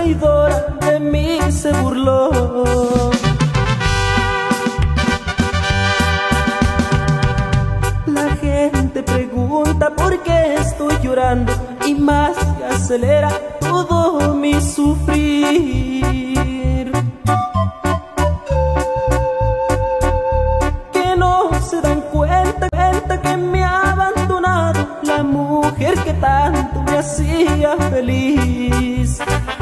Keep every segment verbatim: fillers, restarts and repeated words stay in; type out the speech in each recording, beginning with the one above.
traidora de mí se burló. La gente pregunta por qué estoy llorando y más se acelera todo mi sufrir. Que no se dan cuenta, cuenta que me ha abandonado la mujer que tanto me hacía feliz.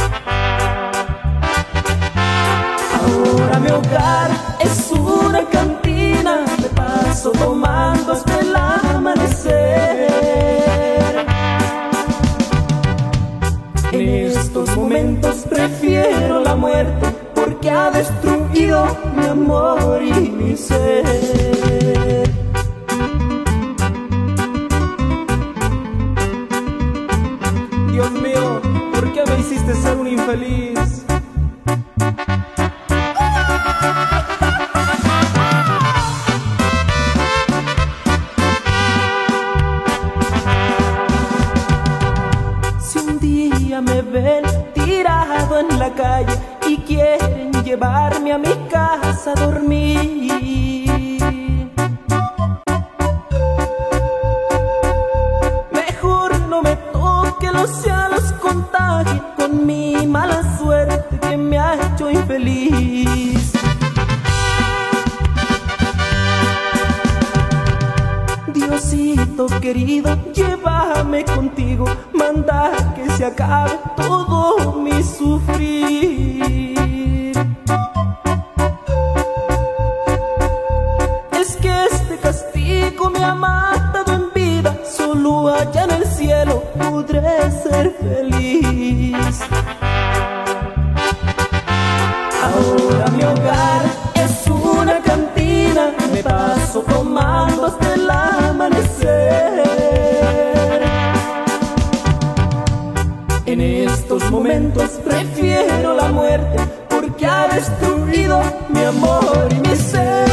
Ahora mi hogar es una cantina, me paso tomando hasta el amanecer. En estos momentos prefiero la muerte porque ha destruido mi amor y mi ser. Dios mío, ¿por qué me hiciste ser un infeliz? Si un día me ven tirado en la calle y quieren llevarme a mi casa a dormir, mejor no me toque, los cielos contagien con mi mala suerte que me ha hecho infeliz. Diosito querido, llévame contigo, manda que se acabe todo mi sufrir. Es que este castigo me ha matado en vida, solo allá en el cielo podré ser feliz. Ahora mi hogar es una cantina, me paso tomando hasta el amanecer. En estos momentos prefiero la muerte porque ha destruido mi amor y mi ser.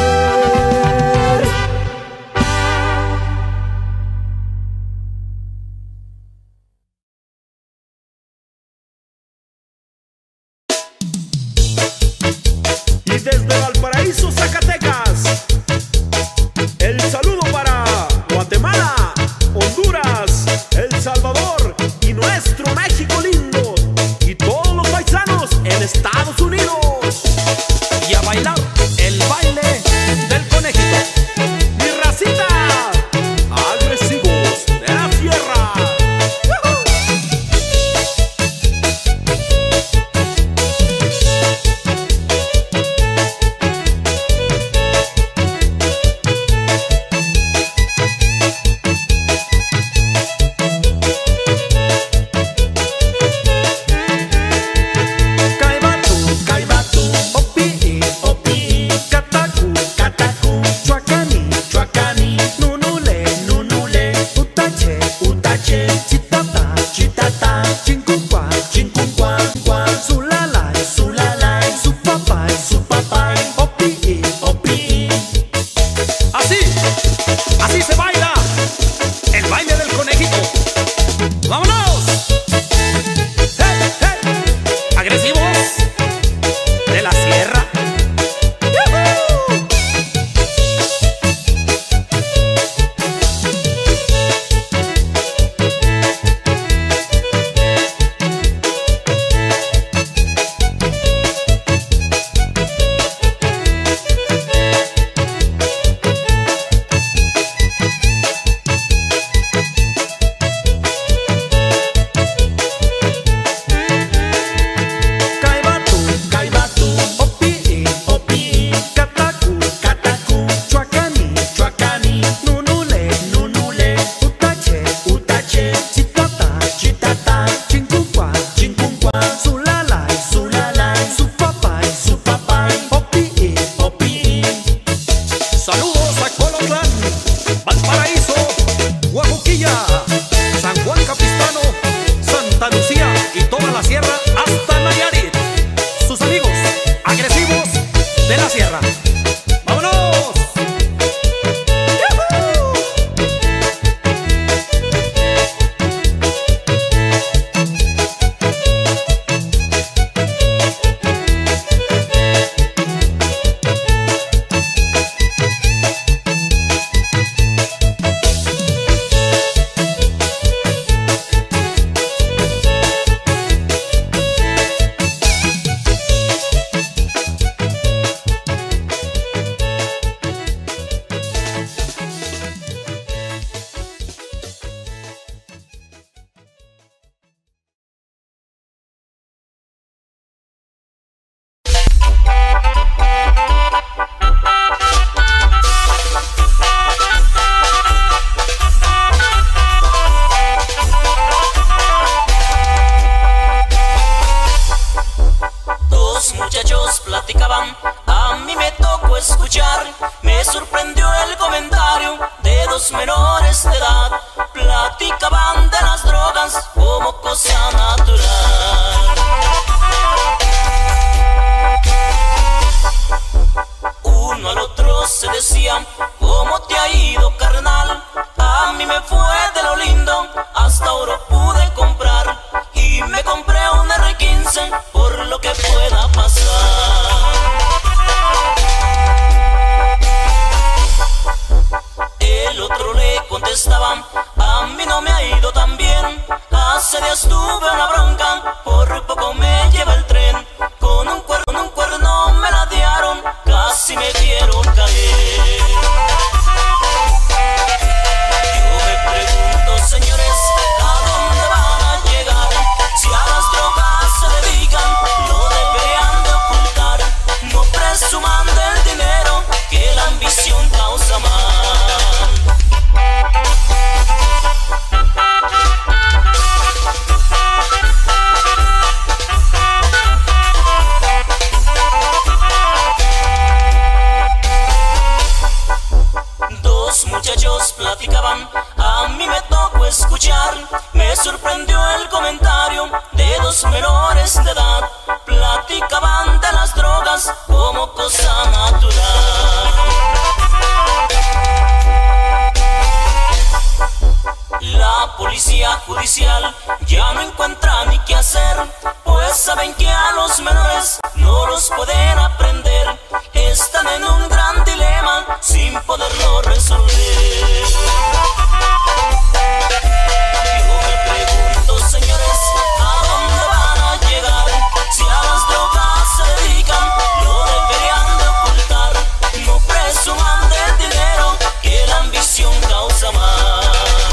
Y desde Valparaíso, Zacatecas, el saludo dos menores de edad platicaban de las drogas como cosa natural. Uno al otro se decían: ¿cómo te ha ido, carnal? A mí me fue de lo lindo, hasta oro pude comprar, y me compré un erre quince por lo que pueda pasar. El otro le contestaba: a mí no me ha ido tan bien, hace días tuve una bronca, por poco me lleva el tren, con un cuerno, con un cuerno me ladearon, casi me dieron caer. Yo me pregunto, señores, ¿a dónde van a llegar? Si a las drogas se dedican, lo deberían de ocultar. No presuman del dinero, que la ambición causa mal. Dos muchachos platicaban, a mí me tocó escuchar. Me sorprendió el comentario de dos menores de edad. Platicaban de las drogas como cosa natural. La policía judicial ya no encuentra ni qué hacer, pues saben que a los menores no los pueden aprender. Están en un gran dilema sin poderlo resolver. Yo me pregunto, señores, ¿a dónde van a llegar? Si a las drogas se dedican, lo deberían de ocultar. No presuman del dinero, que la ambición causa mal.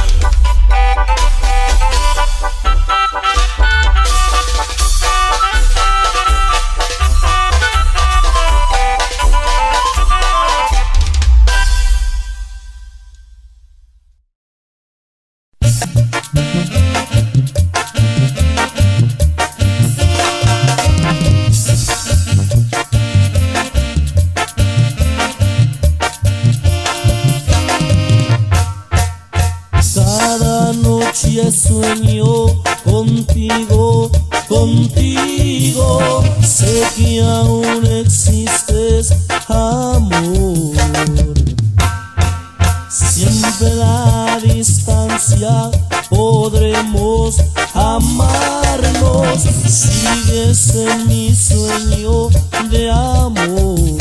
Cada noche sueño contigo, contigo. Sé que aún existes, amor. Siempre a la distancia podremos amarnos. Sigues en mi sueño de amor.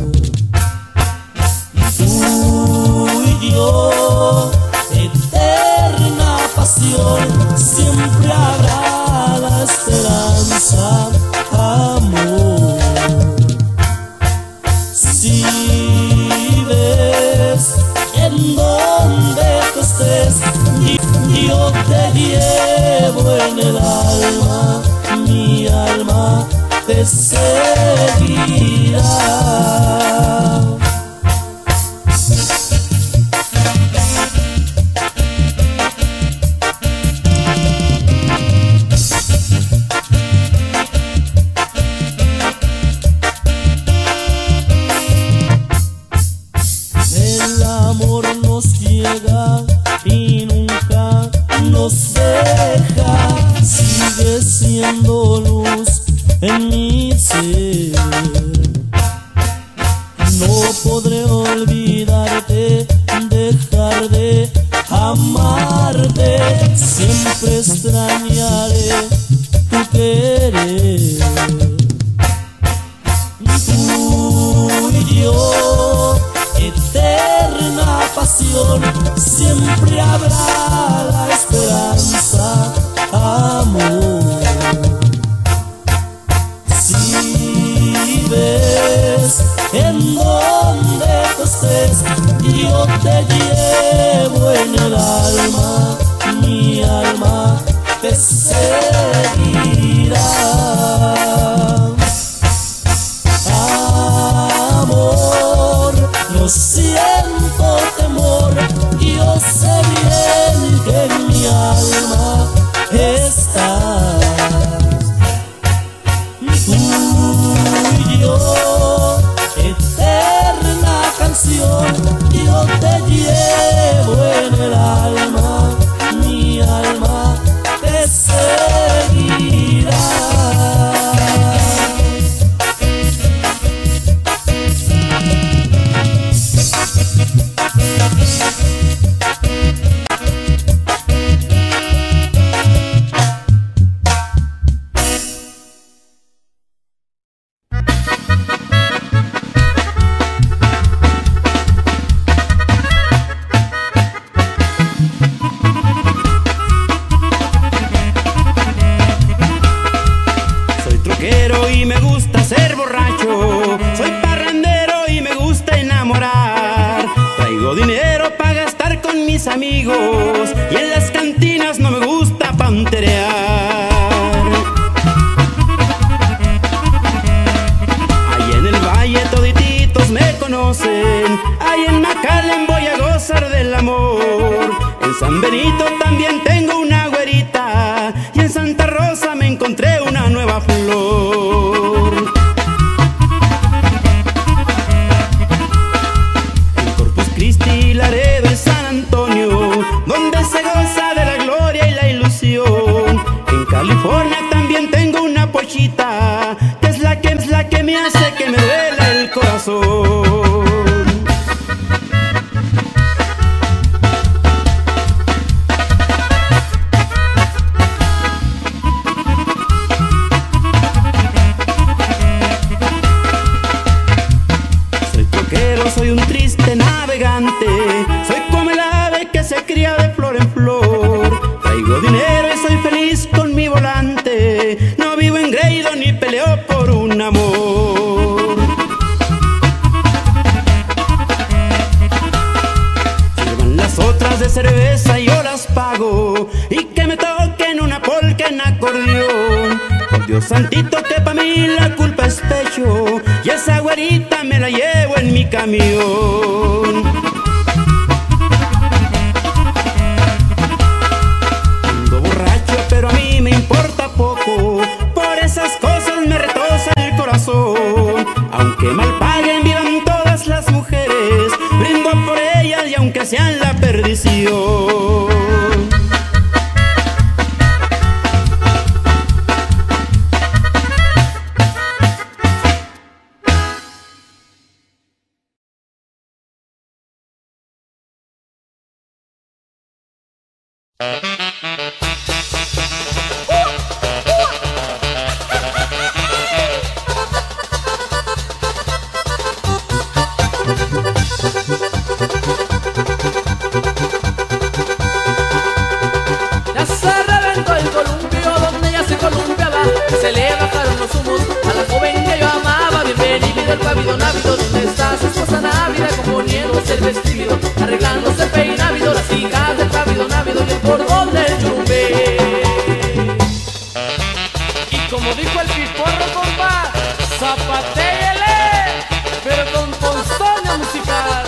Tú y yo, eterna pasión, siempre habrá la esperanza, amor. Si ves en donde tú estés, yo te llevo en el alma, mi alma te seguirá. Y nunca nos deja, sigue siendo luz en mi ser. No podré olvidarte, dejar de amarte, siempre extrañaré tu querer. Tú y yo, eterna pasión, siempre habrá la esperanza, amor. Si ves en donde tú estés, yo te llevo en el alma, mi alma te seguirá. Amor, no siento temor, yo sé bien que en mi alma estás. Tú y yo, eterna canción, yo te llevo dinero para gastar con mis amigos y en las cantinas no me gusta panterear. Ahí en el valle todititos me conocen, ahí en McAllen voy a gozar del amor. En San Benito también tengo una güerita y en Santa Rosa me encontré una nueva flor. En Corpus Christi, Laredo y San Antonio, donde se goza de la gloria y la ilusión. En California también tengo una pochita, que es la que, es la que me hace que me duela el corazón. Soy un triste navegante, soy como el ave que se cría de flor en flor. Traigo dinero y soy feliz con mi volante, no vivo engreído ni peleo por un amor. Sirvan las otras de cerveza y yo las pago, y que me toquen una polca en acordeón. Por Dios santito que pa' mí la culpa es pecho, y esa güerita me la llevo en mi camión. Ando borracho pero a mí me importa poco, por esas cosas me retoza el corazón. Aunque mal paguen vivan todas las mujeres, brindo por ellas y aunque sean la perdición. Ya se reventó el columpio donde ya se columpiaba, se le bajaron los humos a la joven que yo amaba. Bienvenido el pavido návido, donde está su esposa návida, componiéndose el vestido, arreglándose el peinávido, las hijas del pavido návido y el cordón del yurumbe. Y como dijo el piporro, compa, zapatéele, pero con ponzoña musical.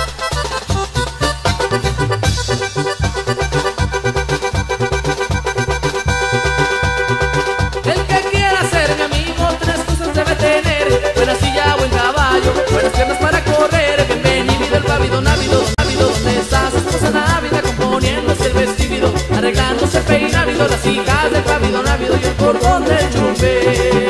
El que quiera ser mi amigo, tres cosas debe tener: buena silla, buen caballo, buenas piernas para correr. Bienvenido el pavido návido, návido, donde está su esposa návida, componiéndose el vestido, arreglándose el peinávido, las hijas del pavido návido y el cordón del yurumbe.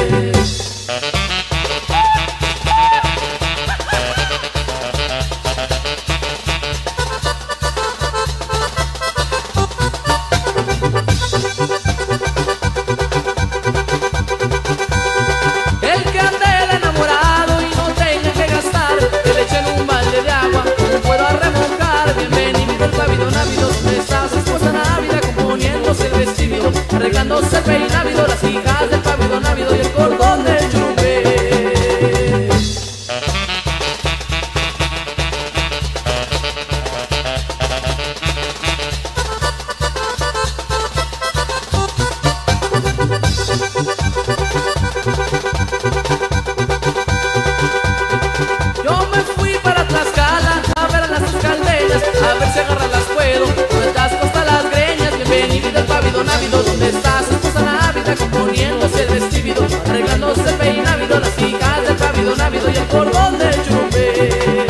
El que ande enamorado y no tenga que gastar, que le echen un balde de agua, no puedo remojar. Bienvenido el pavido návido, donde está su esposa návida, componiéndose el vestido, arreglándose el peinávido, las hijas del pavido návido y el cordón del yurumbe. Yo me fui para Tlaxcala a ver a las escaldeñas, a ver si agarras las puedo, con el tasco hasta las greñas. Bienvenido el pavido návido, donde está su esposa návida, componiéndose el vestido, arreglándose el peinávido, las hijas del pavido návido y el cordón del yurumbe.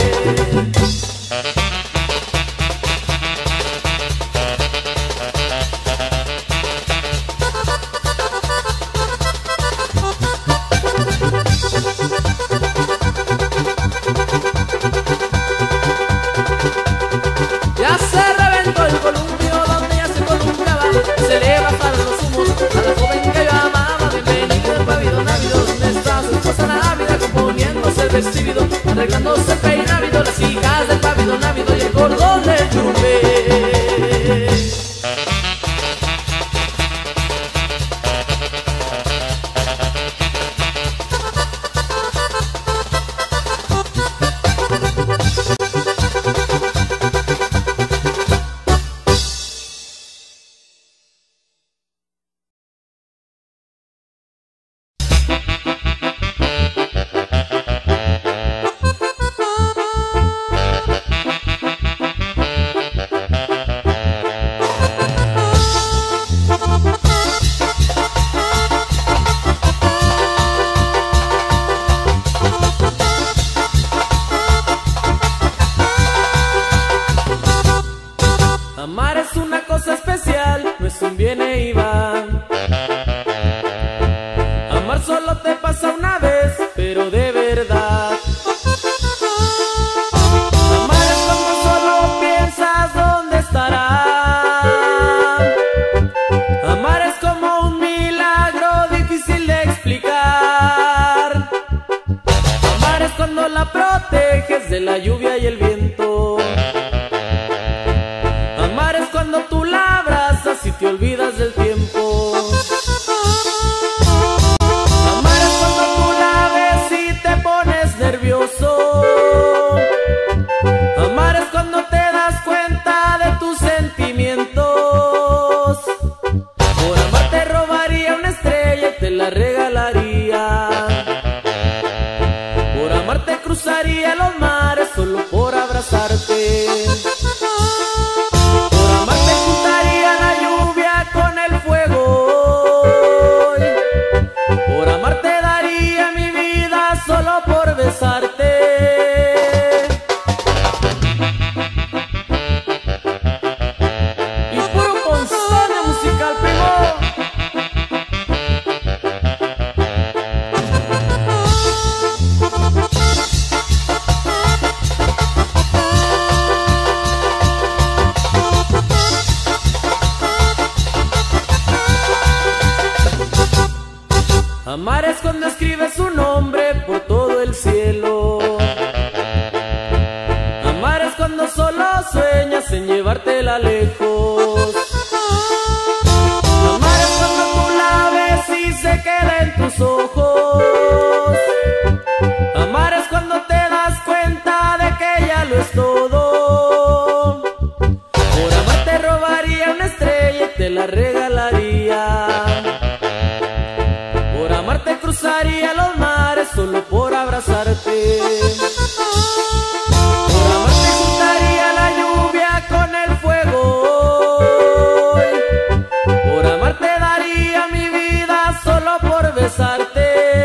Ya se reventó el columpio donde ya se columpiaba, se le bajaron los humos a la joven que yo amaba. Bienvenido el pavido návido, donde está su esposa návida, componiéndose el vestido, arreglándose el peinávido, las hijas del pavido návido y el cordón del yurumbe. Amar es una cosa especial, no es un viene y va. Amar solo te pasa una vez, pero de verdad. Amar es cuando solo piensas dónde estará. Amar es como un milagro difícil de explicar. Amar es cuando la proteges de la lluvia y el viento. Amar es cuando tú la abrazas y te olvidas del tiempo. Amar es cuando tú la ves y te pones nervioso. Amar es cuando te das cuenta de tus sentimientos. Por amar te robaría una estrella y te la regalaría. Por amar te cruzaría los mares solo por abrazarte. Solo por besarte. Y puro ponzoña musical, primo. Amar es cuando escribes su nombre por todo el cielo. Amar es cuando solo sueñas en llevártela lejos. Amar es cuando tú la ves y se queda en tus ojos. Amar es cuando te das cuenta de que ya lo es todo. Por amar te robaría una estrella y te la regalaría. Por amar te cruzaría los mares solo por abrazarte. Por amar te juntaría la lluvia con el fuego. Por amar te daría mi vida solo por besarte.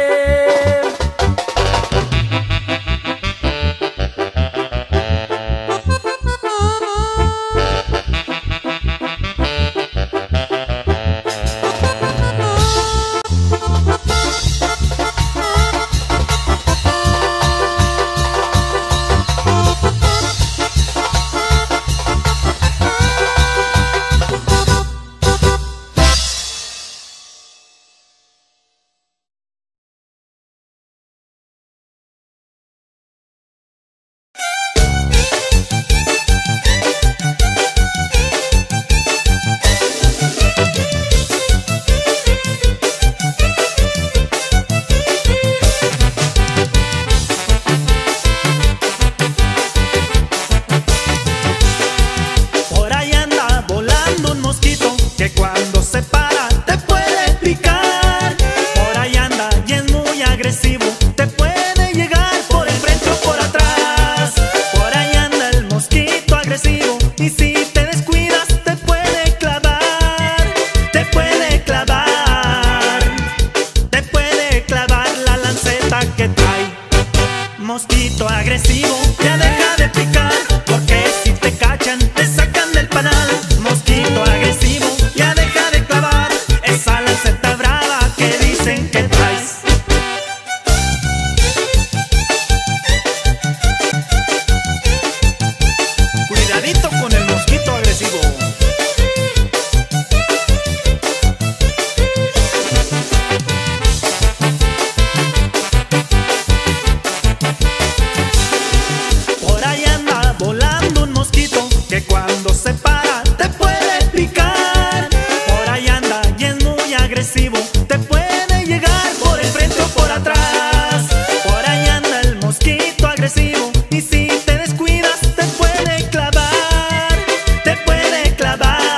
Mosquito agresivo, ya deja de picar, porque si te cachan te sacan del panal. Mosquito agresivo, ya deja de clavar esa lanceta brava que dicen que traes. Cuidadito con el mosquito agresivo. Cuando se para te puede picar. Por ahí anda y es muy agresivo. Te puede llegar por el frente o por atrás. Por ahí anda el mosquito agresivo. Y si te descuidas te puede clavar. Te puede clavar.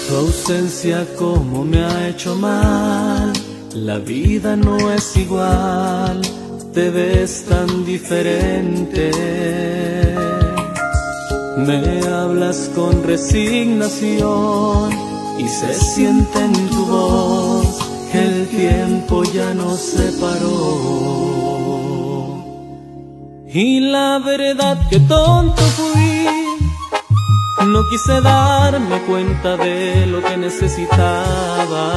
Tu ausencia como me ha hecho mal, la vida no es igual, te ves tan diferente. Me hablas con resignación y se siente en tu voz que el tiempo ya nos separó. Y la verdad que tonto fui, no quise darme cuenta de lo que necesitaba.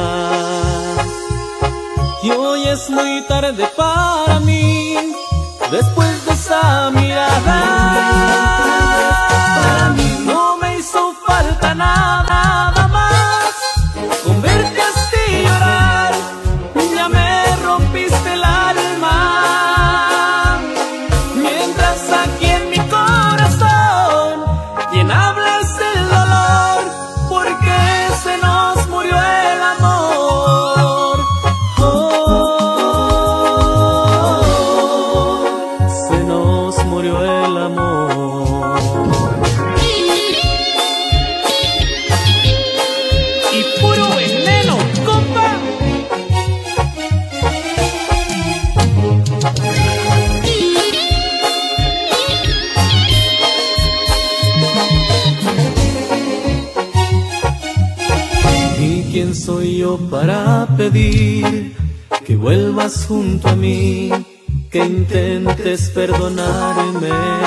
Y hoy es muy tarde para mí, después de esa mirada. Para mí no me hizo falta nada, nada más con verte así llorar, ya me rompiste el alma. Mientras aquí en mi corazón, quien habla es el dolor, porque se nos murió el amor. Oh, se nos murió el amor. Y puro veneno, compa. ¿Y quién soy yo para pedir que vuelvas junto a mí, que intentes perdonarme?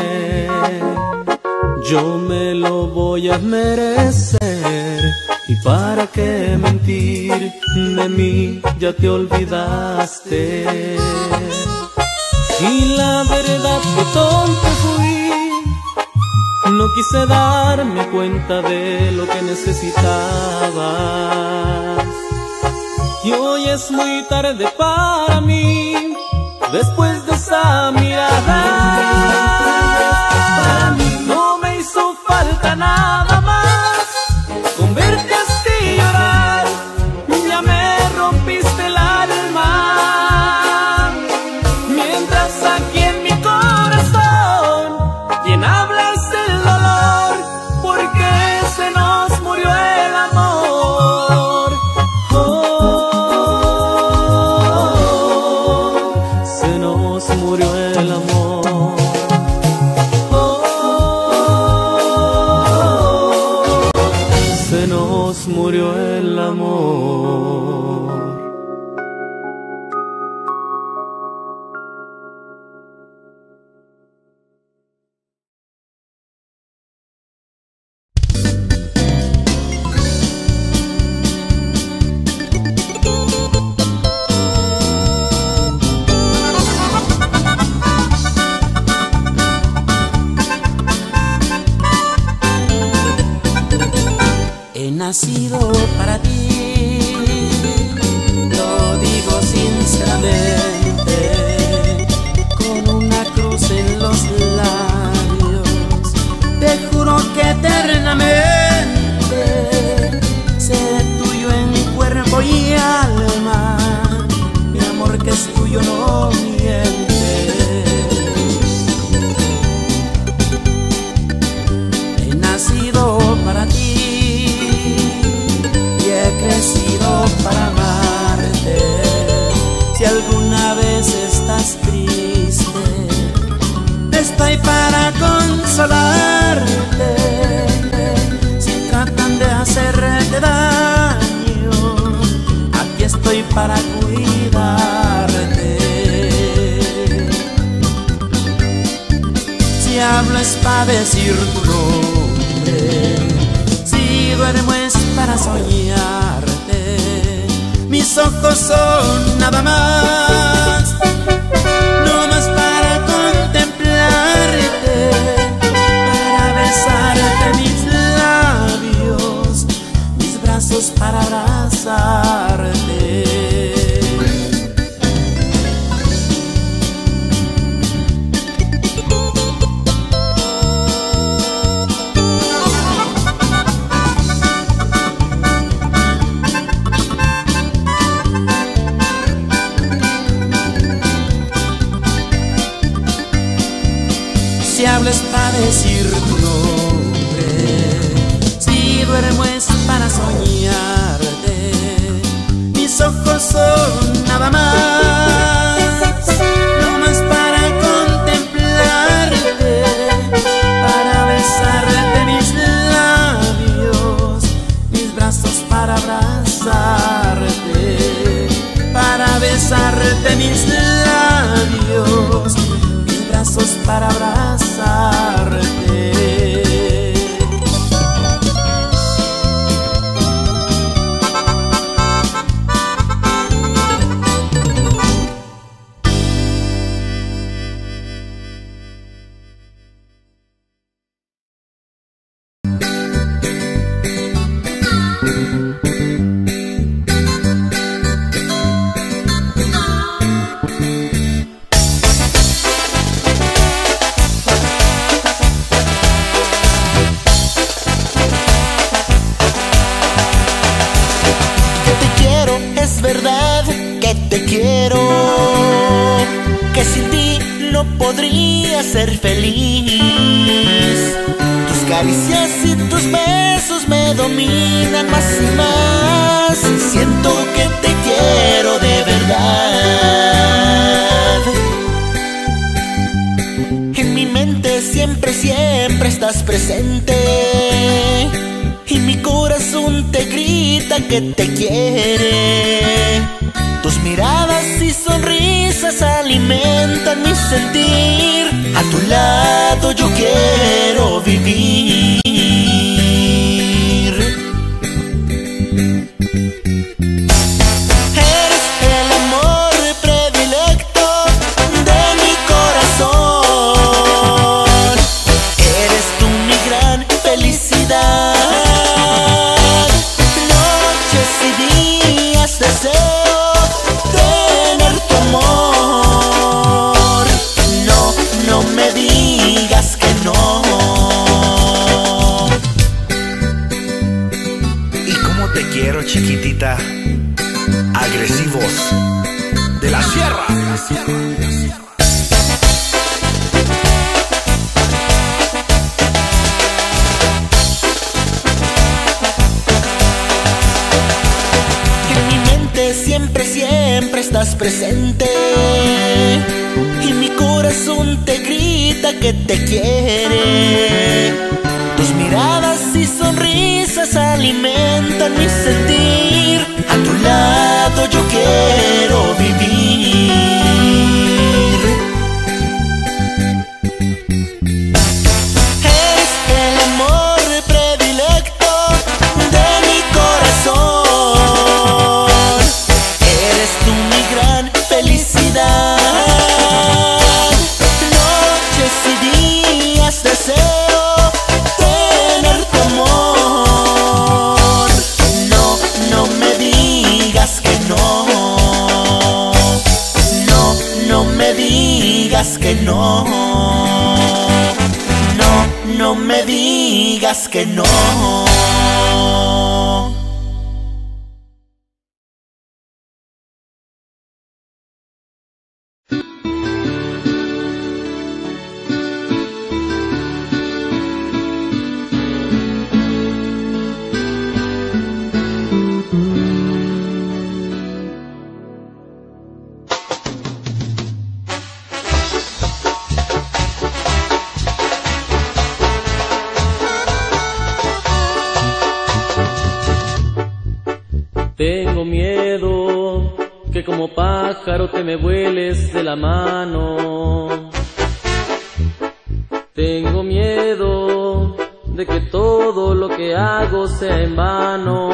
Yo me lo voy a merecer, y para qué mentir, de mí ya te olvidaste. Y la verdad que tonto fui, no quise darme cuenta de lo que necesitaba. Y hoy es muy tarde para mí, después de esa mirada. Para mí no me hizo falta nada más con verte así llorar, ya me rompiste el alma. Mientras aquí en mi corazón, quien habla es el dolor, porque se nos murió el amor. Oh, se nos murió el amor. Oh, se nos murió el amor. He nacido para ti, lo digo sinceramente, con una cruz en los labios. Te juro que eternamente seré tuyo en cuerpo y alma. Mi amor que es tuyo no miente. He nacido para ti, crecido para amarte. Si alguna vez estás triste, estoy para consolarte. Si tratan de hacerte daño, aquí estoy para cuidarte. Si hablo es para decir tu nombre, si duermo es para soñarte. Mis ojos son nada más, no más para contemplarte, para besarte mis labios, mis brazos para abrazarte. Si hablo es para decir tu nombre, si duermo es para soñar. hermoso, nada más, no más para contemplarte, para besarte mis labios, mis brazos para abrazarte, para besarte mis labios, mis brazos para abrazarte. Ser feliz, tus caricias y tus besos me dominan más y más. Siento que te quiero de verdad. En mi mente siempre, siempre estás presente, y mi corazón te grita que te quiere. Tus miradas y sonrisas alimentan mi sentir. A tu lado yo quiero vivir. Eres el amor predilecto de mi corazón. Eres tú mi gran felicidad. Noches y días deseo tener tu amor. No, no me digas que no. Y cómo te quiero, chiquitita. Agresivos de la sierra, de la sierra, de la sierra. Siempre, siempre estás presente, y mi corazón te grita que te quiere. Tus miradas y sonrisas alimentan mi sentir. A tu lado yo quiero vivir. Eres el amor predilecto de mi corazón. Eres tú mi gran felicidad. Noches y días deseo tener tu amor. No, no me digas que no. No, no me digas que no. No, no me digas que no. Tengo miedo que como pájaro te me vueles de la mano. Tengo miedo de que todo lo que hago sea en vano.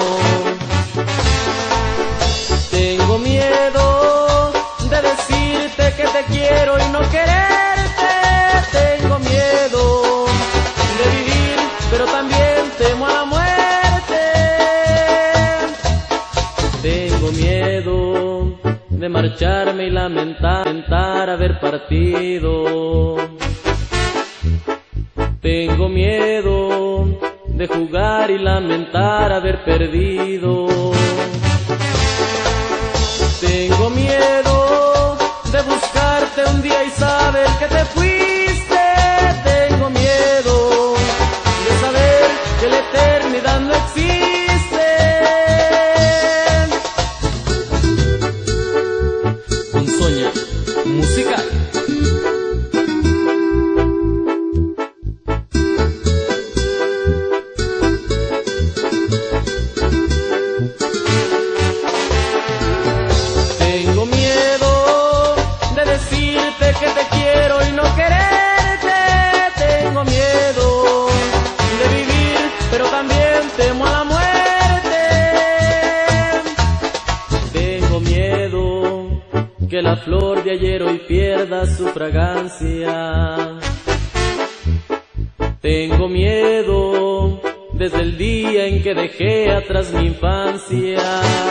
Tengo miedo de decirte que te quiero y no quererte. Tengo miedo de vivir, pero también temo a la muerte. Tengo miedo de marcharme y lamentar, lamentar haber partido. Tengo miedo de jugar y lamentar haber perdido. Tengo miedo de buscarte un día y saber que te fuiste. Tengo miedo de saber que la eternidad no existe. que la flor de ayer hoy pierda su fragancia. Tengo miedo desde el día en que dejé atrás mi infancia.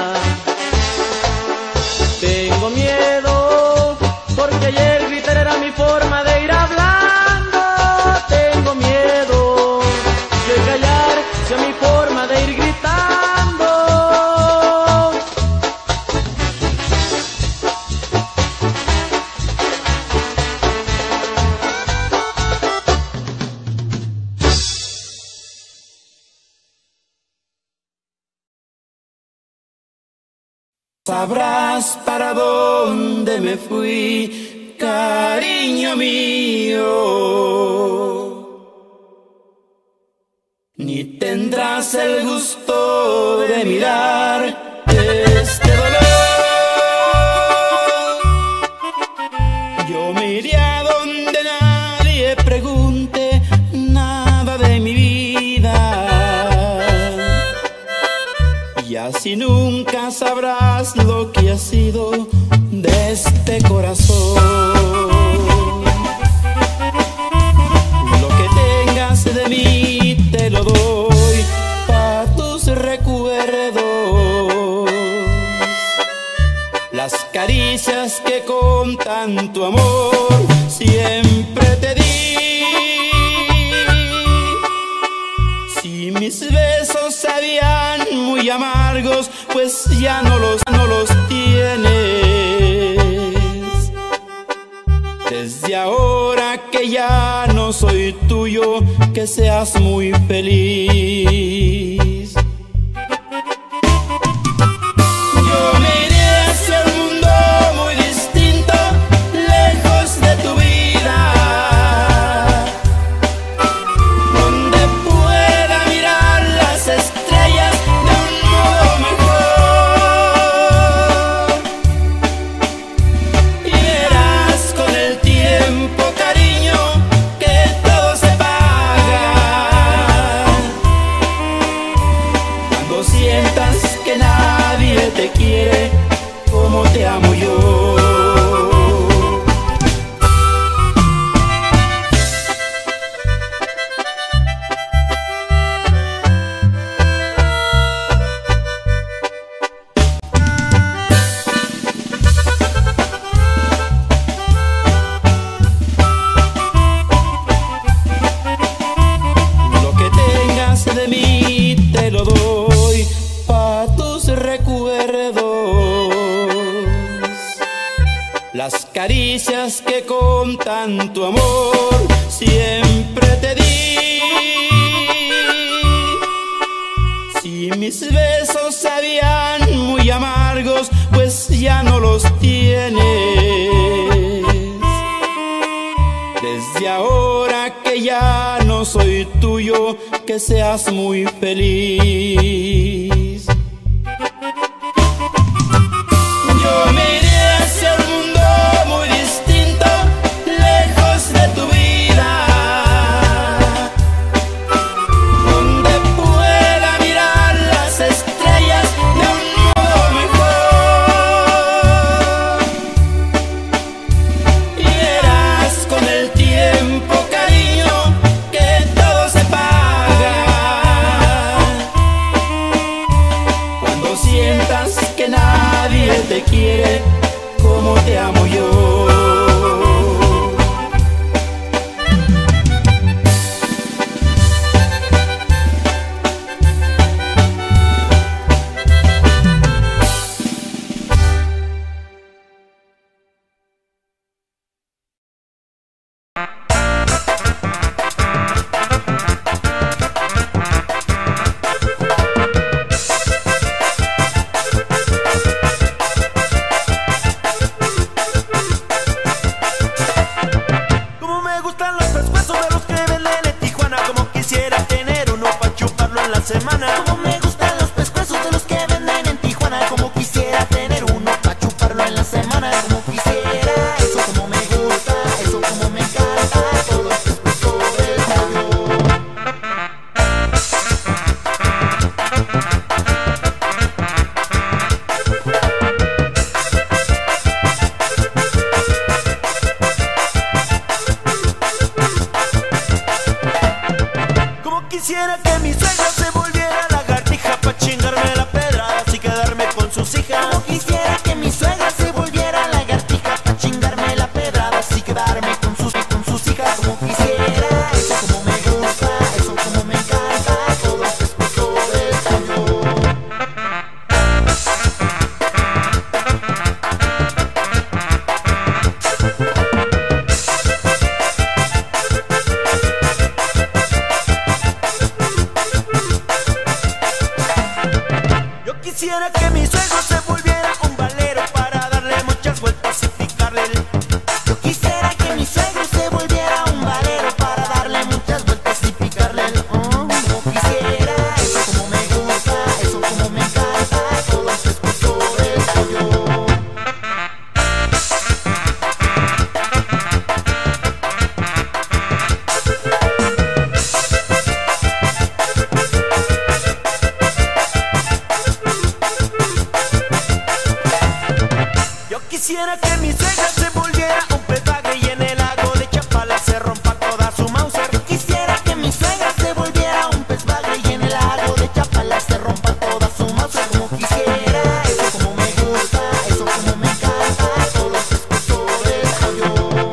Tengo miedo porque ayer gritar era mi forma de ir hablando. Tengo miedo de callar sea mi forma de ir gritando. Sabrás para dónde me fui, cariño mío, ni tendrás el gusto de mirar este dolor. Yo me iré a donde nadie pregunte nada de mi vida, y así nunca sabrás lo que ha sido de este corazón. Lo que tengas de mí te lo doy pa' tus recuerdos. Las caricias que con tanto amor siempre te di. Si mis besos sabían muy amargos, pues ya no los, no los tienes. Desde ahora que ya no soy tuyo, que seas muy feliz. Yo me iré hacia un mundo muy distinto, lejos de tu vida, donde pueda mirar las estrellas de un modo mejor. Y verás con el tiempo, cariño, que todo se paga. Cuando sientas que nadie te quiere como te amo yo. Lo que tengas de mí te lo doy pa' tus recuerdos. Las caricias que con tanto amor siempre te di. Si mis besos sabían muy amargos, pues ya no los tienes. Desde ahora que ya no soy tuyo, que seas muy feliz. Yo me iré hacia un mundo muy distinto, lejos de tu vida, donde pueda mirar las estrellas de un modo mejor. Y verás con el tiempo, cariño, que todo se paga. Cuando sientas que nadie te quiere como te amo yo. quisiera que mi suegro se volviera un valero para darle muchas vueltas y picarle el... Yo quisiera que mi suegro se volviera un valero para darle muchas vueltas y picarle el... Oh, como quisiera, eso como me gusta, eso como me encanta, todo este esposo del pollo. Quisiera que mi suegra se volviera un pez bagre y en el lago de Chapala se rompa toda su Mauser. Quisiera que mi suegra se volviera un pez bagre y en el lago de Chapala se rompa toda su Mauser. Como quisiera, eso como me gusta, eso como me encanta, todo este esposo del pollo.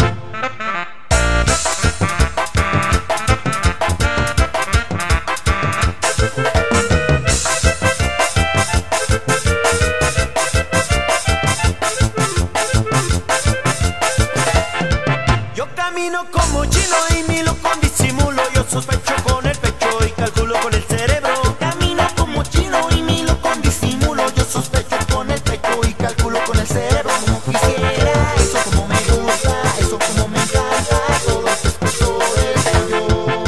Camino como chino y milo con disimulo. Yo sospecho con el pecho y calculo con el cerebro. Camino como chino y milo con disimulo. Yo sospecho con el pecho y calculo con el cerebro. Como quisiera, eso como me gusta, eso como me encanta, todo este esposo del pollo.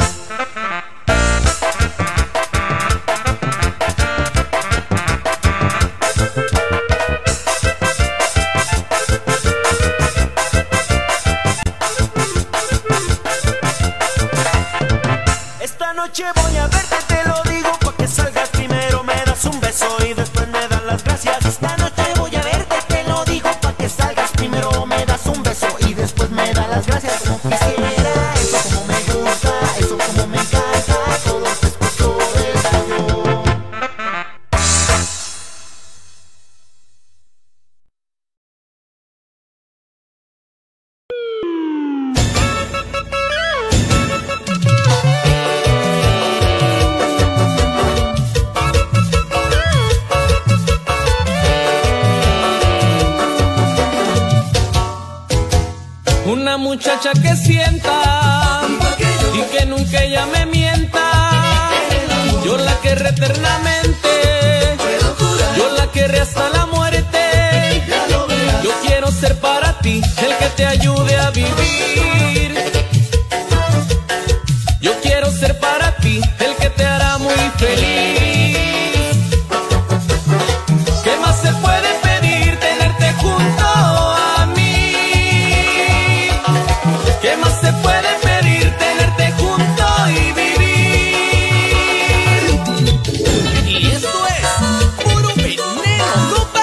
Esta noche voy a verte, te lo digo, pa' que salgas primero, me das un beso y después me das las gracias. Esta noche voy a verte, te lo digo, pa' que salgas primero, me das un beso y después me das las gracias. Como quisiera, eso como me gusta, eso como me encanta, todo este esposo del pollo. Una muchacha que sienta y que nunca ella me mienta. Yo la querré eternamente, yo la querré hasta la muerte. Yo quiero ser para ti el que te ayude a vivir. Yo quiero ser para ti el que te hará muy feliz. ¿Qué más se puede pedir? Tenerte junto a mí. ¿Qué más se puede pedir? Tenerte junto y vivir. Y esto es puro veneno, compa.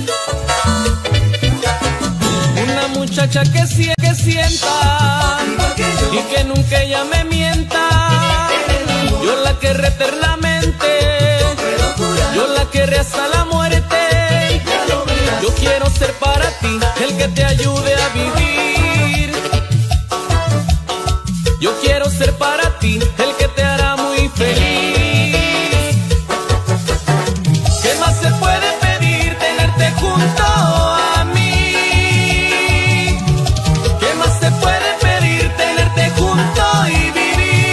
Una muchacha que, sie que sienta y que nunca ella me mienta. Yo la querré eternamente, yo la querré hasta la muerte. Yo quiero ser para ti el que te ayude a vivir. Yo quiero ser para ti el que te hará muy feliz. ¿Qué más se puede pedir? Tenerte junto a mí. ¿Qué más se puede pedir? Tenerte junto y vivir.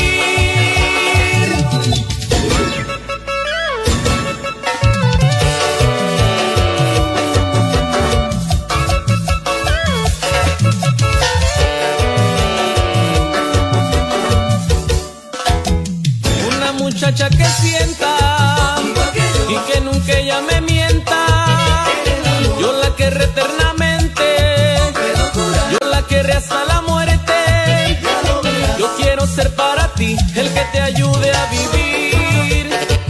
Muchacha que sienta y que nunca ella me mienta. Yo la querré eternamente, yo la querré hasta la muerte. Yo quiero ser para ti el que te ayude a vivir.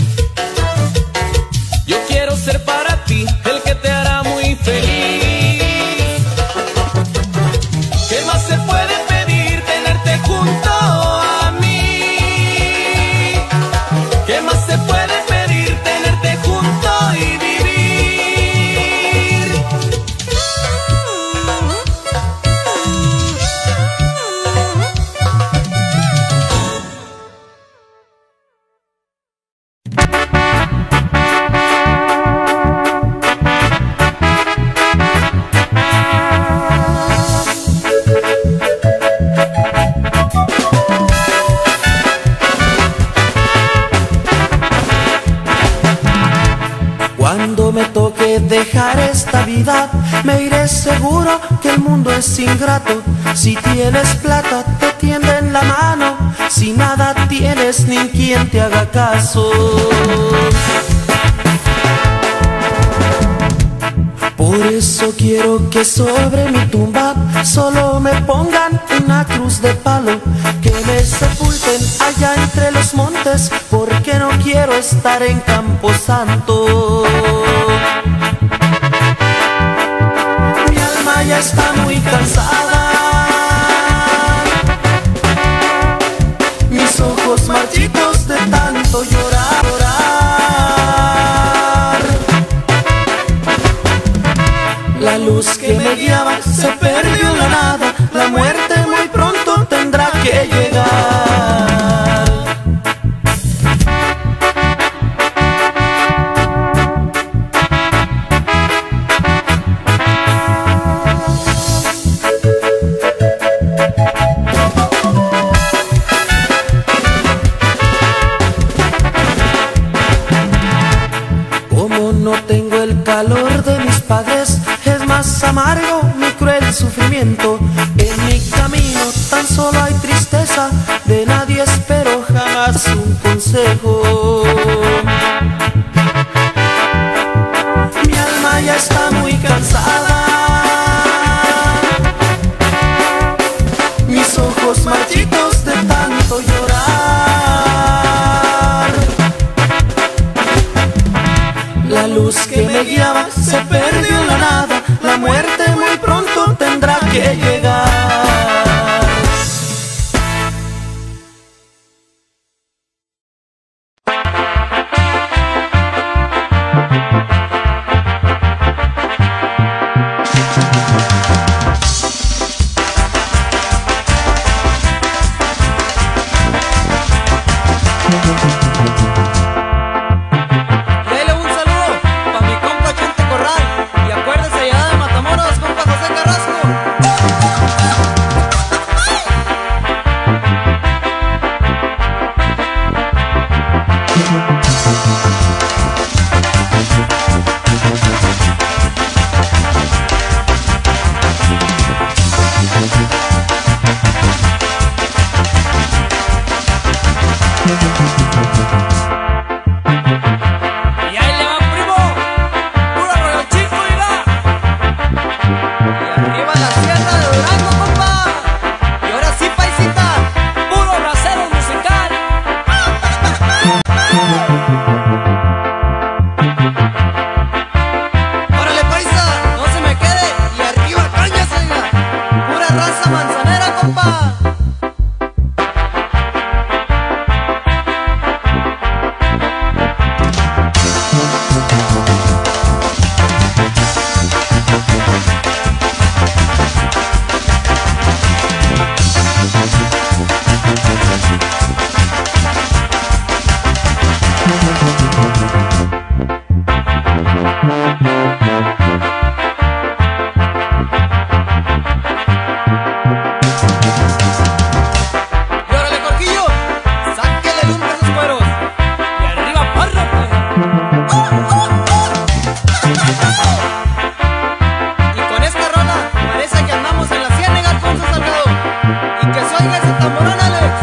Yo quiero ser para ti el que te hará muy feliz. ¿Qué más se puede pedir? Tenerte junto a mí. ¿Qué más se puede pedir? Tenerte junto y vivir. Cuando me toque dejar esta vida, me iré seguro que el mundo es ingrato. Si tienes plata, te tienden la mano. Si nada tienes, ni quien te haga caso. Por eso quiero que sobre mi tumba solo me pongan una cruz de palo, que me sepulten allá entre los montes, porque no quiero estar en Camposanto. Mi alma ya está muy cansada, mis ojos marchitos de tanto llorar, llorar. La luz que me guiaba se perdió en la nada, la muerte muy pronto tendrá que llegar. Como no tengo el calor de mis padres, es más amargo mi cruel sufrimiento. En mi camino tan solo hay tristeza, de nadie espero jamás un consejo. Mi alma ya está muy cansada, mis ojos marchitos de tanto llorar. La luz que me guiaba se perdió en la nada, la muerte muy pronto tendrá que llegar. Dele un saludo pa' mi compa Chente Corral, y acuérdese allá de Matamoros, compa José Carrasco. Y ahí le va, primo, puro rollo chico, mira. Y arriba la sierra de Durango, compa. Y ahora sí, paisita, puro bracero musical. Órale, paisa, no se me quede. Y arriba cañas, oiga. Pura raza manzanera, compa. Y órale, Corquillo, sáquele lumbre a esos cueros. Y arriba, parra, pues. Y con esta rola parece que andamos en la ciénaga, Alfonso Salgado. Y que se oiga ese tamborón, Alex.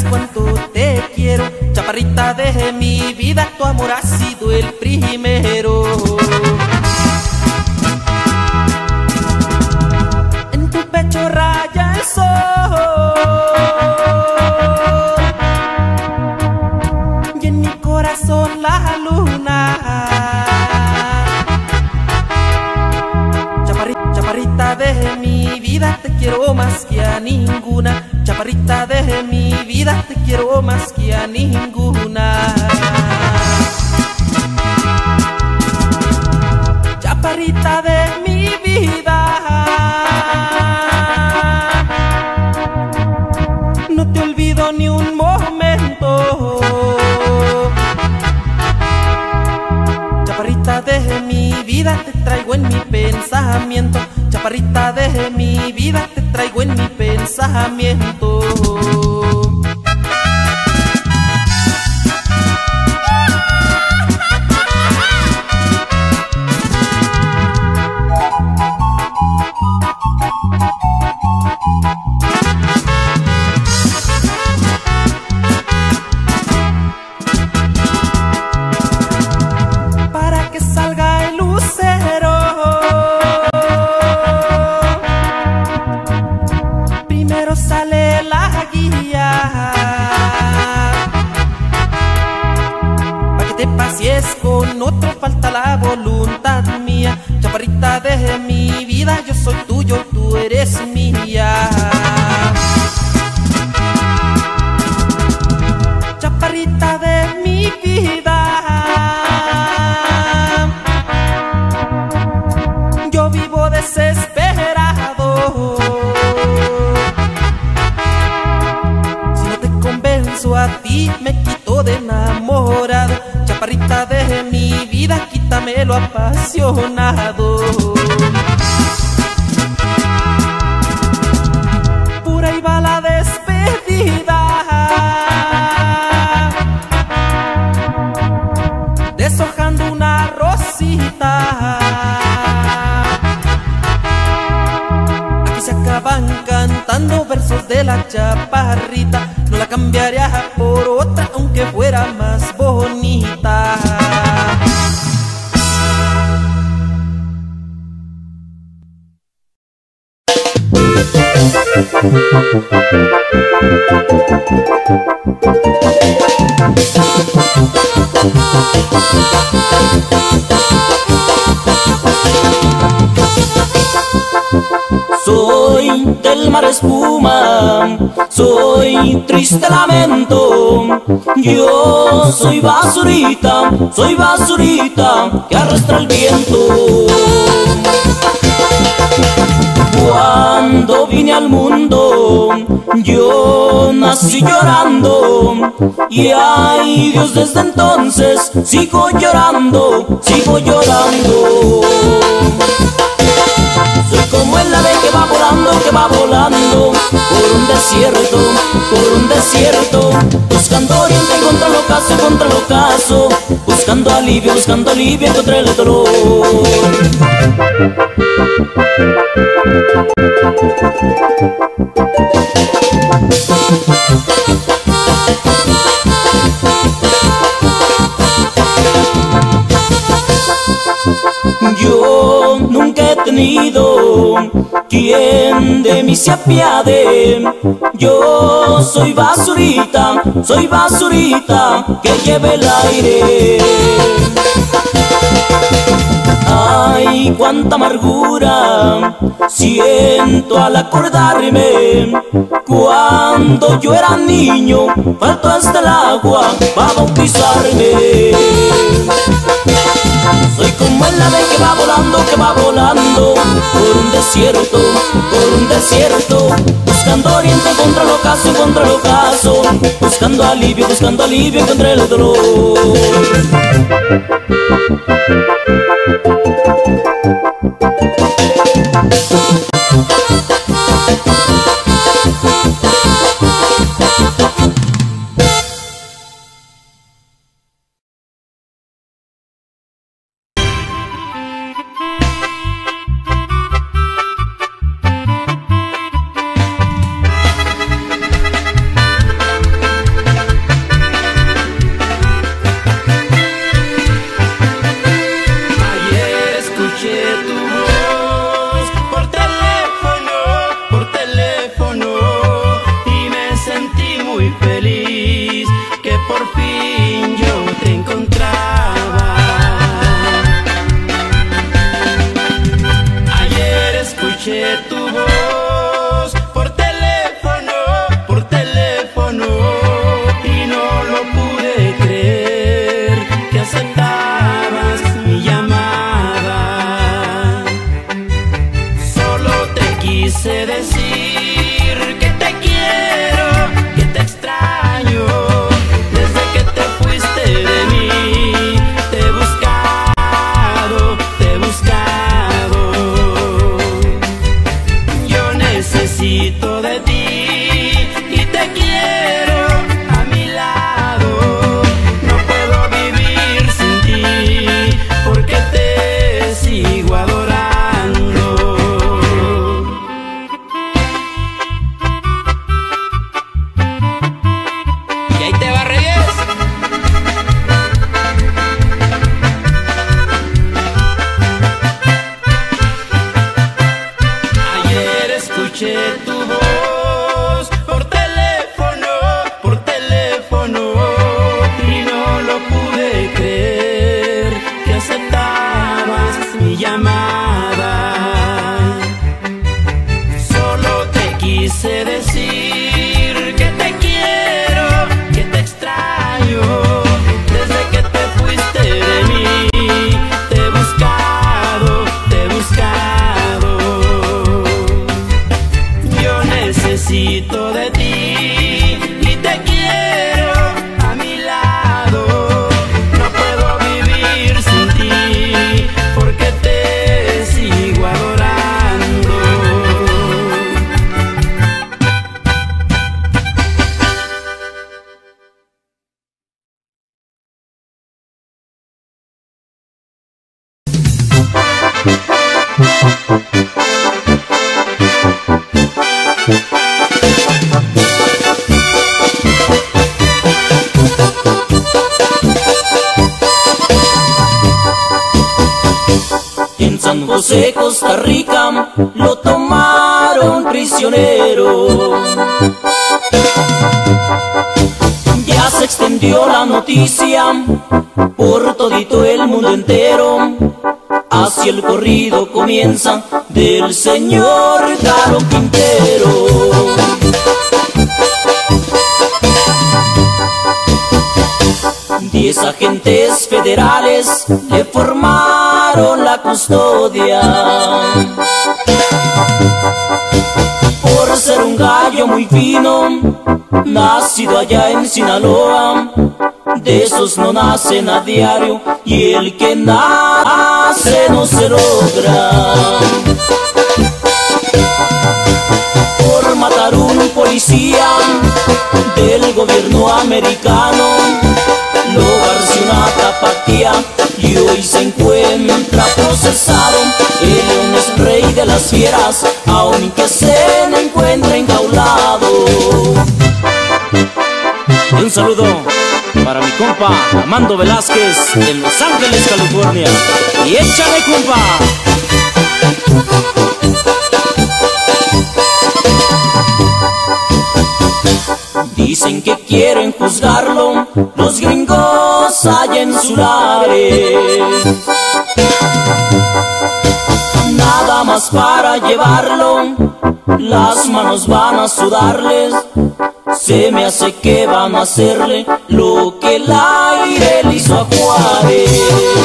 cuánto te quiero, chaparrita de mi vida, tu amor ha sido el primero. En tu pecho raya el sol y en mi corazón la luna. Chaparrita, chaparrita de mi vida, te quiero más que a ninguna. Chaparrita de mi vida, te quiero más que a ninguna. Chaparrita de mi vida, no te olvido ni un momento. Chaparrita de mi vida, te traigo en mi pensamiento. Chaparrita de mi vida, te traigo en mi pensamiento. Para que salga el lucero, primero sale la guía. Para que te pasees con otro falta la voluntad mía. Chaparrita de mi vida, yo soy tuyo, tú eres mía. Chaparrita de mi vida, yo vivo desesperado. Si no te convenzo a ti, me quito de enamorado. Chaparrita de mi vida, quítame lo apasionado. Por ahí va la despedida, deshojando una rosita. Aquí se acaban cantando versos de la chaparrita. No la cambiaría por otra, aunque fuera más bonita. Soy del mar espuma, soy triste lamento. Yo soy basurita, soy basurita que arrastra el viento. Cuando vine al mundo, yo nací llorando. Y ay Dios, desde entonces sigo llorando, sigo llorando. Soy como el ave que va volando, que va volando por un desierto, por un desierto, buscando oriente contra el ocaso, contra el ocaso, buscando alivio, buscando alivio contra el dolor. Yo nunca he tenido quien de mí se apiade. Yo soy basurita, soy basurita que lleve el aire. Ay, cuánta amargura siento al acordarme cuando yo era niño, faltó hasta el agua para bautizarme. Soy como el ave que va volando, que va volando por un desierto, por un desierto, buscando oriente contra el ocaso, contra el ocaso, buscando alivio, buscando alivio contra el dolor. por fin yo te encontraba. Ayer escuché tu voz por teléfono, por teléfono, y no lo pude creer que aceptabas mi llamada. Solo te quise decir que te quiero, que te extraño. Desde que te fuiste de mí, te he buscado, te he buscado. Yo necesito de ti y te quiero a mi lado. No puedo vivir sin ti porque te sigo adorando. Y ahí te va, Reyes. Ayer escuché tu voz por teléfono, por teléfono, y no lo pude creer que aceptabas mi llamada. Solo te quise decir que te quiero, que te extraño. Desde que te fuiste de mí, te he buscado, te he buscado. Yo necesito de ti y te quiero a mi lado. No puedo vivir sin ti porque te sigo adorando. En San José, Costa Rica, lo tomaron prisionero. Ya se extendió la noticia por todito el mundo entero. Así el corrido comienza del señor Caro Quintero. Diez agentes federales le formaron la custodia por ser un gallo muy fino, nacido allá en Sinaloa. De esos no nacen a diario y el que nace no se logra. Por matar un policía del gobierno americano, lo garció una tapatía y hoy se encuentra procesado. El león es rey de las fieras, aunque se encuentra enjaulado. Y un saludo para mi compa Armando Velázquez en Los Ángeles, California. Y échale, compa. Dicen que quieren juzgarlo los gringos allá en Sulares. Nada más para llevarlo, las manos van a sudarles. Se me hace que van a hacerle lo que el aire le hizo a Juárez.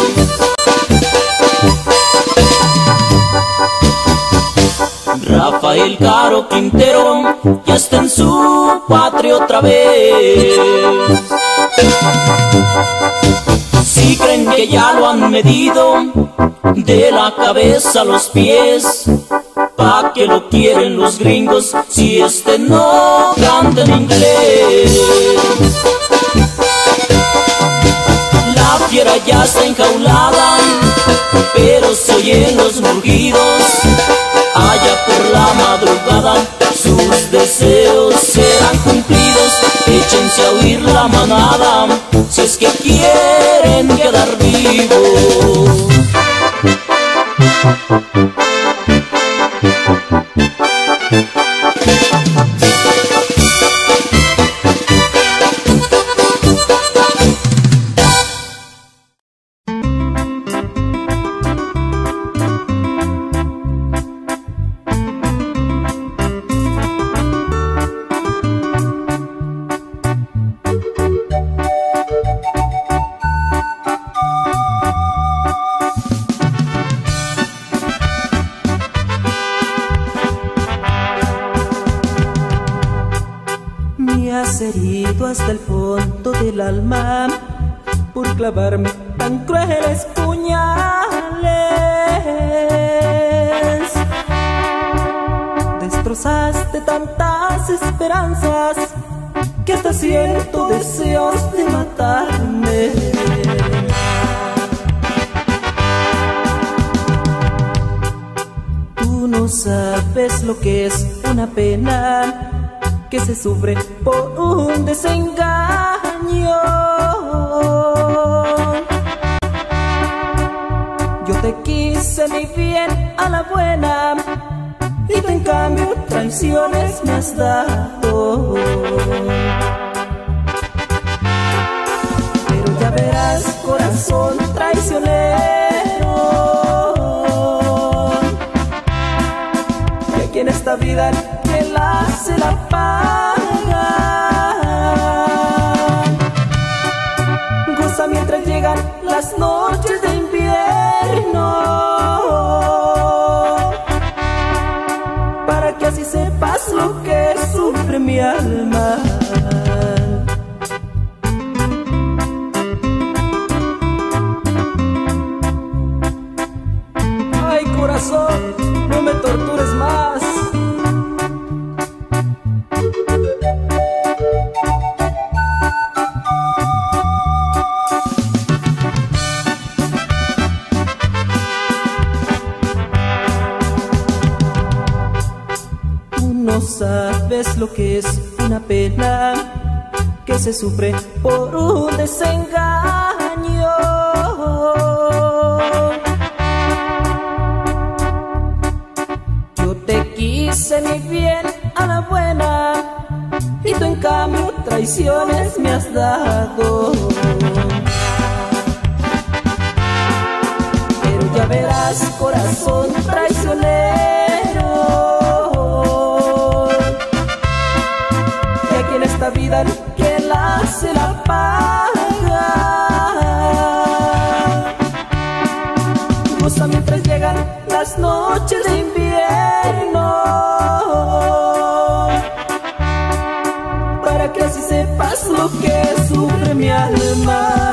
Rafael Caro Quintero ya está en su patria otra vez. Si creen que ya lo han medido de la cabeza a los pies, ¿pa' qué lo quieren los gringos si este no canta en inglés? La fiera ya está enjaulada, pero se oyen los mugidos. Allá por la madrugada sus deseos serán cumplidos. Échense a oír la manada si es que quieren quedar vivos. hasta el fondo del alma por clavarme tan crueles puñales. Destrozaste tantas esperanzas que hasta siento deseos de matarme. Tú no sabes lo que es una pena que se sufre por un desengaño. Yo te quise mi bien a la buena y tú en cambio traiciones me has dado. Pero ya verás, corazón traicionero, que aquí en esta vida quien la se la paga. Goza mientras llegan las noches de invierno, para que así sepas lo que sufre mi alma. Ay, corazón, no me tortures más. No sabes lo que es una pena que se sufre por un desengaño. Yo te quise mi bien a la buena y tú en cambio traiciones me has dado. Pero ya verás, corazón traicionero, esta vida que la se la paga. Goza mientras llegan las noches de invierno, para que así sepas lo que sufre mi alma.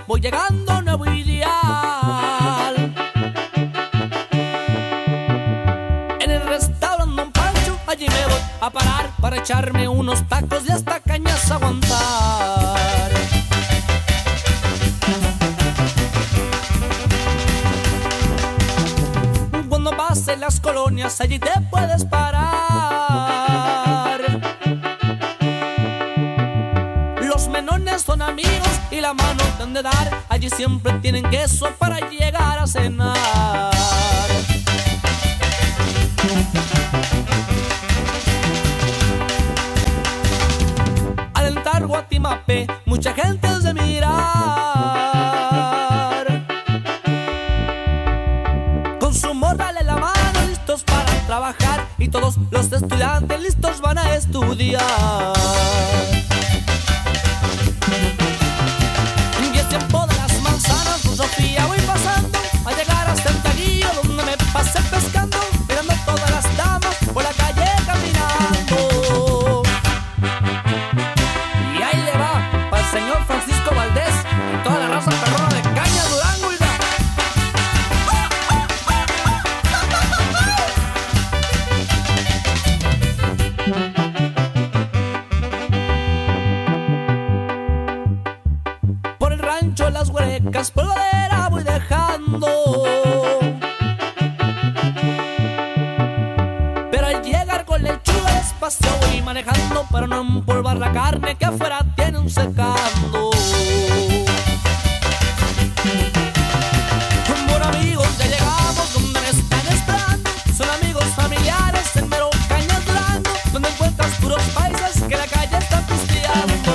voy llegando a Nuevo Ideal. En el restaurante Don Pancho, allí me voy a parar para echarme unos tacos y hasta cañas aguantar. Cuando pases las colonias, allí te puedes parar. Los menones son amigos y la mano te han de dar. Allí siempre tienen queso para llegar a cenar. Al entrar Guatimape, mucha gente es de mirar. Con su morral en la mano, listos para trabajar, y todos los estudiantes listos van a estudiar. Y es tiempo de las manzanas, por Sofía voy pasando a llegar hasta el Taguillo, donde me pasé pescando, mirando todas las damas por la calle caminando. Y ahí le va para el señor Francisco Valdés y toda la raza perrona de Caña Durango. Oiga. Por el rancho Las Huecas, polvadera voy dejando. Pero al llegar con lechuga despacio voy manejando para no empolvar la carne que afuera tiene un secando. Por amigos ya llegamos donde me están esperando. Son amigos familiares en mero Cañas Durango, donde encuentras puros paisas que la calle está pisteando.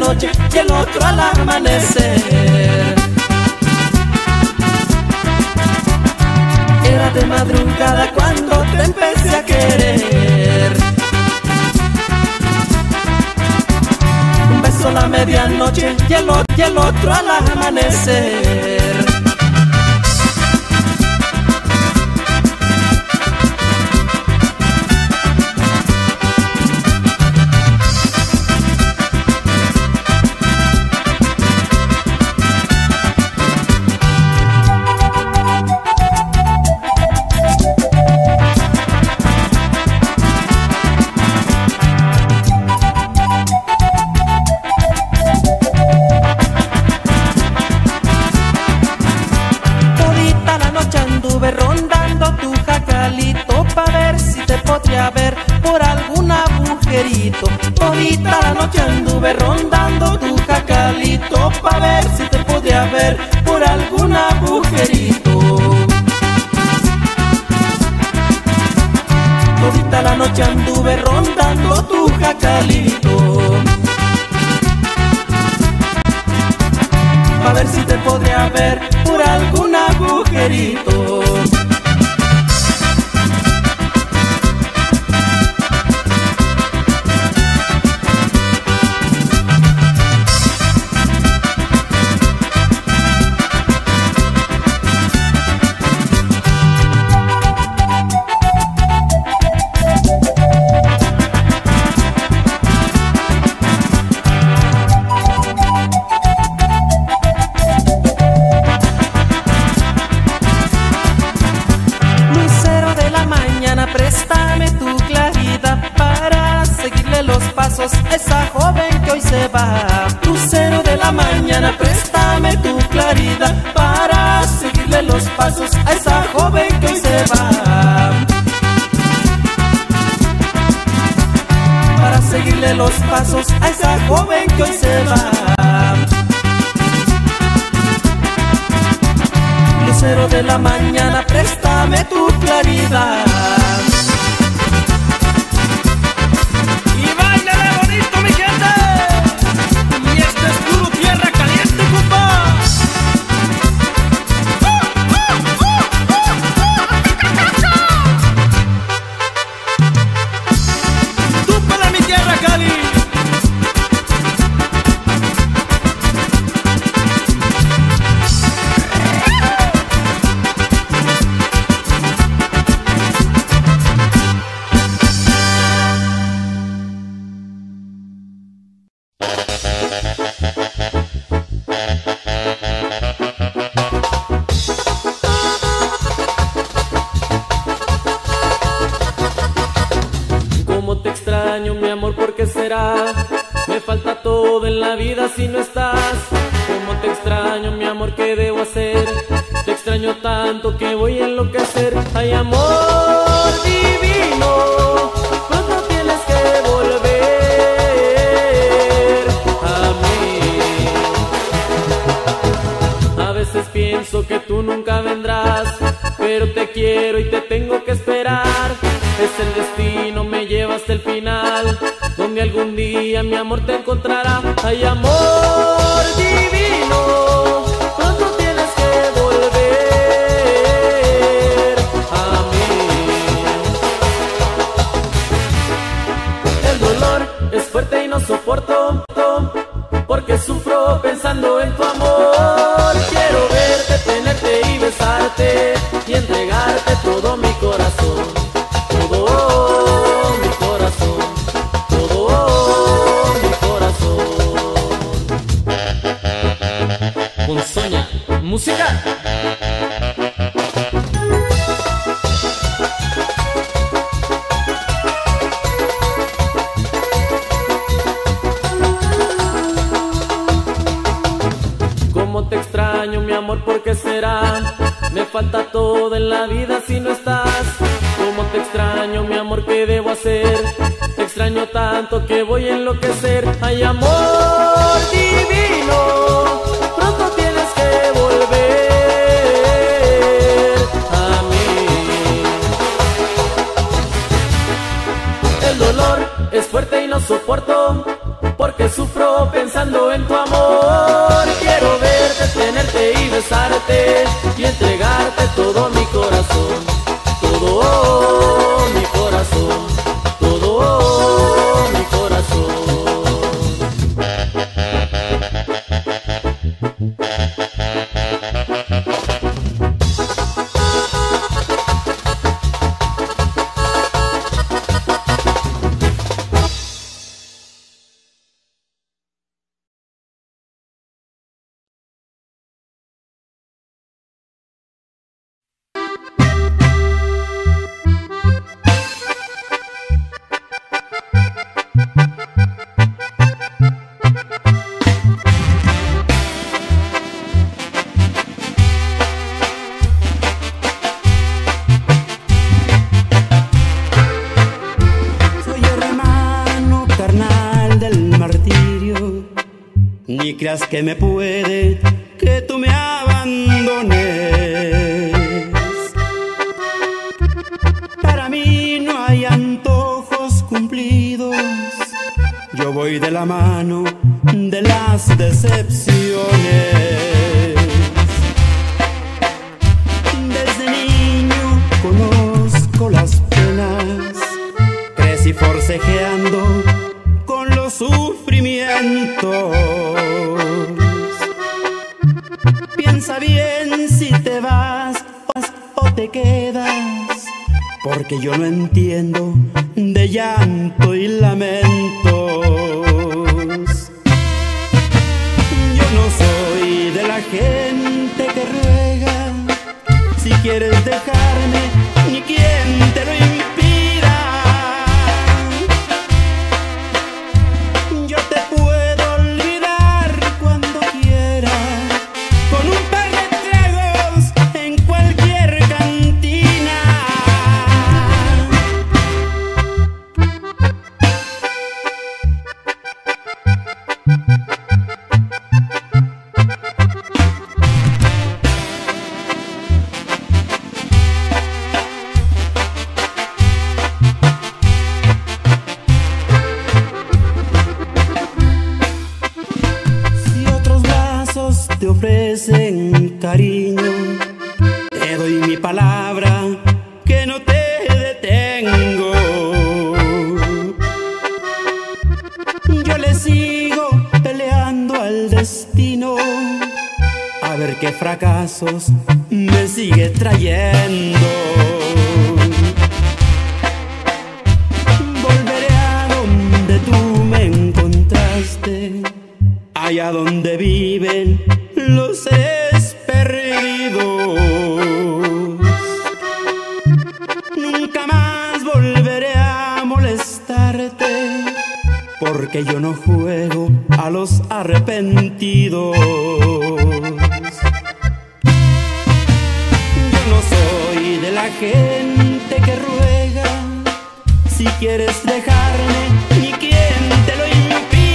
medianoche y el otro al amanecer. Era de madrugada cuando te empecé a querer. Un beso a la medianoche y el, y el otro al amanecer. Ver por algún agujerito. Todita la noche anduve rondando tu jacalito pa' ver si te podía ver por algún agujerito. Todita la noche anduve rondando tu jacalito pa' ver si te podía ver por algún agujerito. Préstame tu claridad para seguirle los pasos a esa joven que hoy se va. Lucero de la mañana, préstame tu claridad para seguirle los pasos a esa joven que hoy se va. Para seguirle los pasos a esa joven que hoy se va. Lucero de la mañana, préstame tu claridad. Y báilale bonito, mi gente. Y este es puro tierra caliente, compa. Tú para mi tierra, Cali. Me falta todo en la vida si no estás. Cómo te extraño, mi amor, ¿qué debo hacer? Te extraño tanto que voy a enloquecer. Ay, amor divino, pronto tienes que volver a mí. A veces pienso que tú nunca vendrás, pero te quiero y te tengo que esperar. Es el destino, me lleva hasta el final, donde algún día mi amor te encontrará. Ay, amor divino, pronto tienes que volver a mí. El dolor es fuerte y no soporto, porque sufro pensando en tu amor. Quiero verte, tenerte y besarte, y entregarte todo mi corazón. Todo mi corazón, todo mi corazón. Ponzoña, música. Cómo te extraño, mi amor, ¿por qué será? Me falta todo en la vida si no estás. Cómo te extraño, mi amor, ¿qué debo hacer? Te extraño tanto que voy a enloquecer. Ay, amor divino, pronto tienes que volver a mí. El dolor es fuerte y no soporto, porque sufro pensando y entregarte todo mi corazón, todo mi corazón, todo mi corazón. Ni creas que me puede que tú me abandones. Para mí no hay antojos cumplidos. Yo voy de la mano de las decepciones. Desde niño conozco las penas. Crecí forcejeando con los sufrimientos. Piensa bien si te vas o te quedas, porque yo no entiendo de llanto y lamentos. Yo no soy de la gente que ruega. Si quieres dejarme, ni quien te lo impida. Yo te puedo olvidar cuando quiera, con un par de tragos en cualquier cantina. Te ofrecen cariño, te doy mi palabra que no te detengo. Yo le sigo peleando al destino, a ver qué fracasos me sigue trayendo. Volveré a donde tú me encontraste, allá donde viven los seres perdidos. Nunca más volveré a molestarte, porque yo no juego a los arrepentidos. Yo no soy de la gente que ruega. Si quieres dejarme, ni quien te lo impida.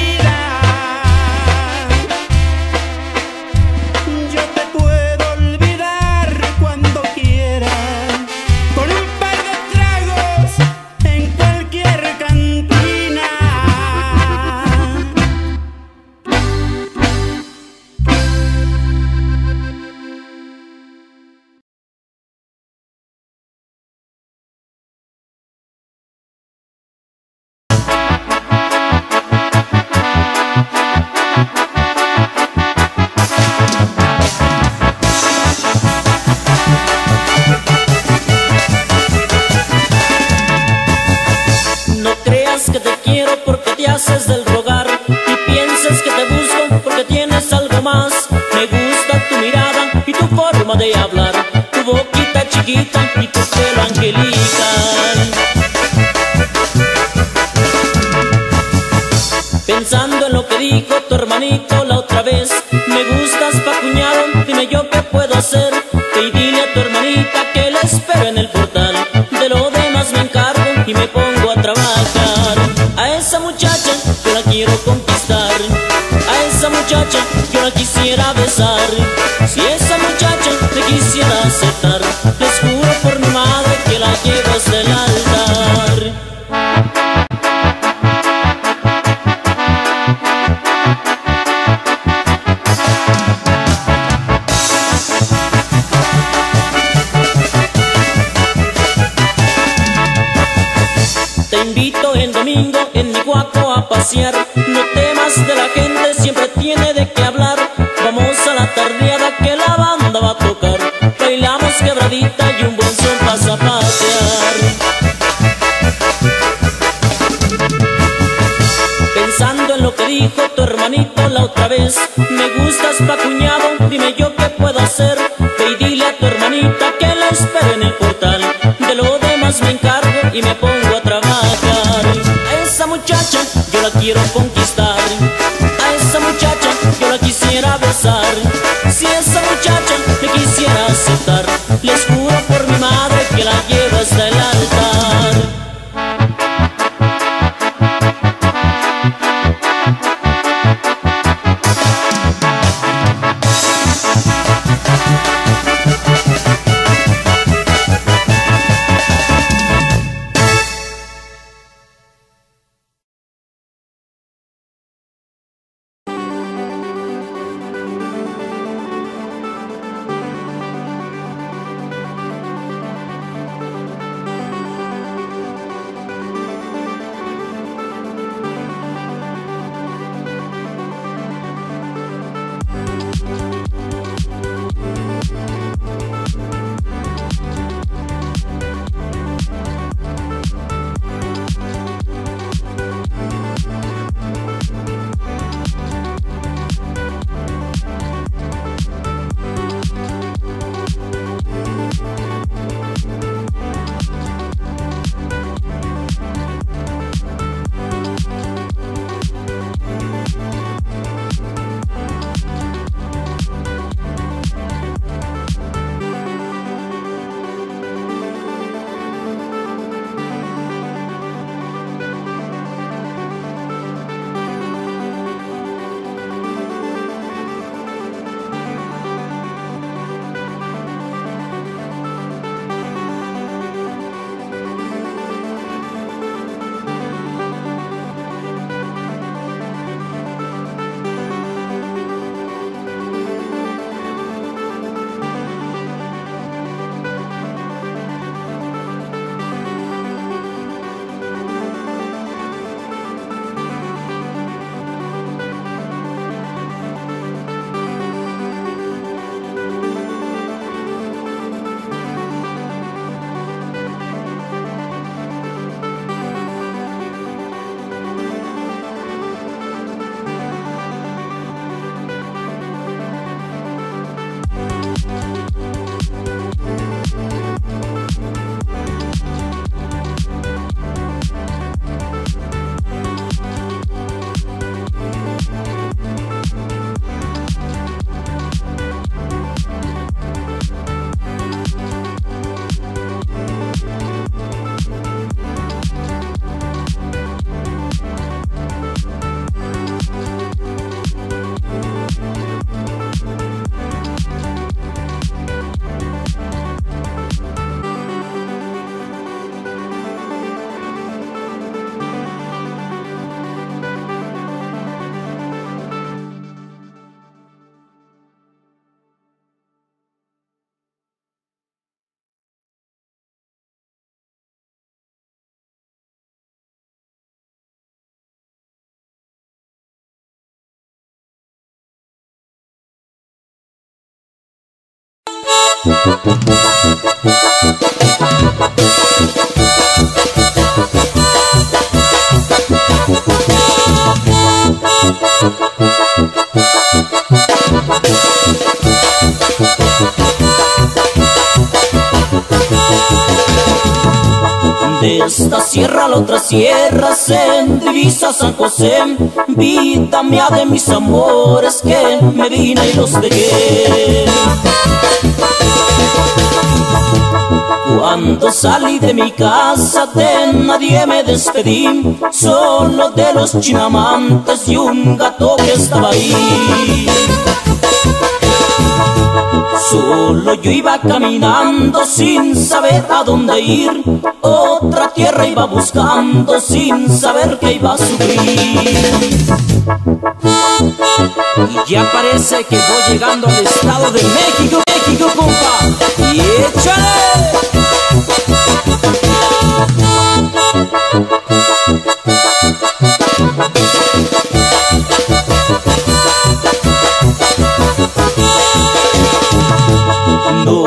Haces del rogar y piensas que te busco porque tienes algo más. Me gusta tu mirada y tu forma de hablar, tu boquita chiquita y tu pelo angelical. Pensando en lo que dijo tu hermanito la otra vez, me gustas pa' cuñado, dime yo qué puedo hacer. Y dile a tu hermanita que la espero en el portal. De lo demás me encargo y me pongo a trabajar. A esa muchacha yo la quiero conquistar, a esa muchacha yo la quisiera besar. Si esa muchacha me quisiera aceptar, les juro por mi madre que la llevo hasta el altar. pasear. No temas de la gente, siempre tiene de qué hablar. Vamos a la tardeada que la banda va a tocar. Bailamos quebradita y un buen son pa' zapatear. Pensando en lo que dijo tu hermanito la otra vez, me gustas pa' cuñado, dime yo qué puedo hacer. Ve y dile a tu hermanita que la espere en el portal. De lo demás me encargo y me pongo a trabajar. A esa muchacha yo la quiero conquistar. A esa muchacha yo la quisiera besar. Si esa muchacha me quisiera aceptar, les juro por mi madre que la llevo hasta el altar. De esta sierra a la otra sierra se divisa San José, vida mía de mis amores que me vine y los dejé. Cuando salí de mi casa de nadie me despedí, solo de los chinamantes y un gato que estaba ahí. Solo yo iba caminando sin saber a dónde ir, otra tierra iba buscando sin saber que iba a sufrir. Y ya parece que voy llegando al estado de México, México, compa, y échale.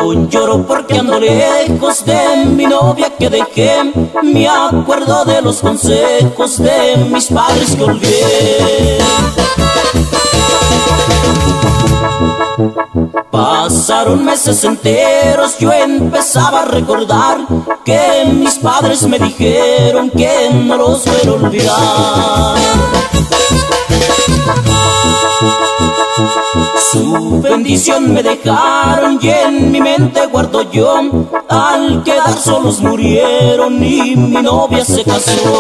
aún lloro porque ando lejos de mi novia que dejé. Me acuerdo de los consejos de mis padres que olvidé. Pasaron meses enteros, yo empezaba a recordar que mis padres me dijeron que no los voy a olvidar. Su bendición me dejaron y en mi mente guardo yo. Al quedar solos murieron y mi novia se casó.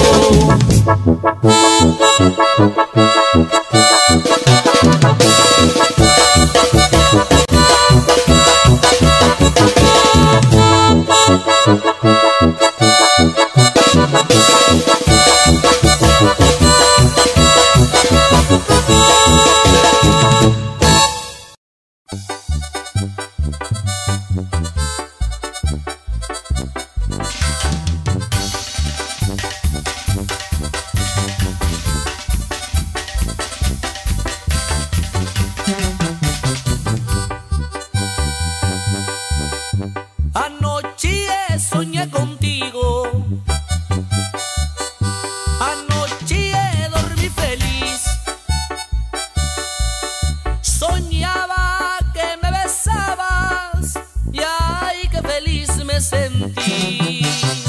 Anoche soñé contigo, anoche dormí feliz. Soñaba que me besabas y ay, qué feliz me sentí.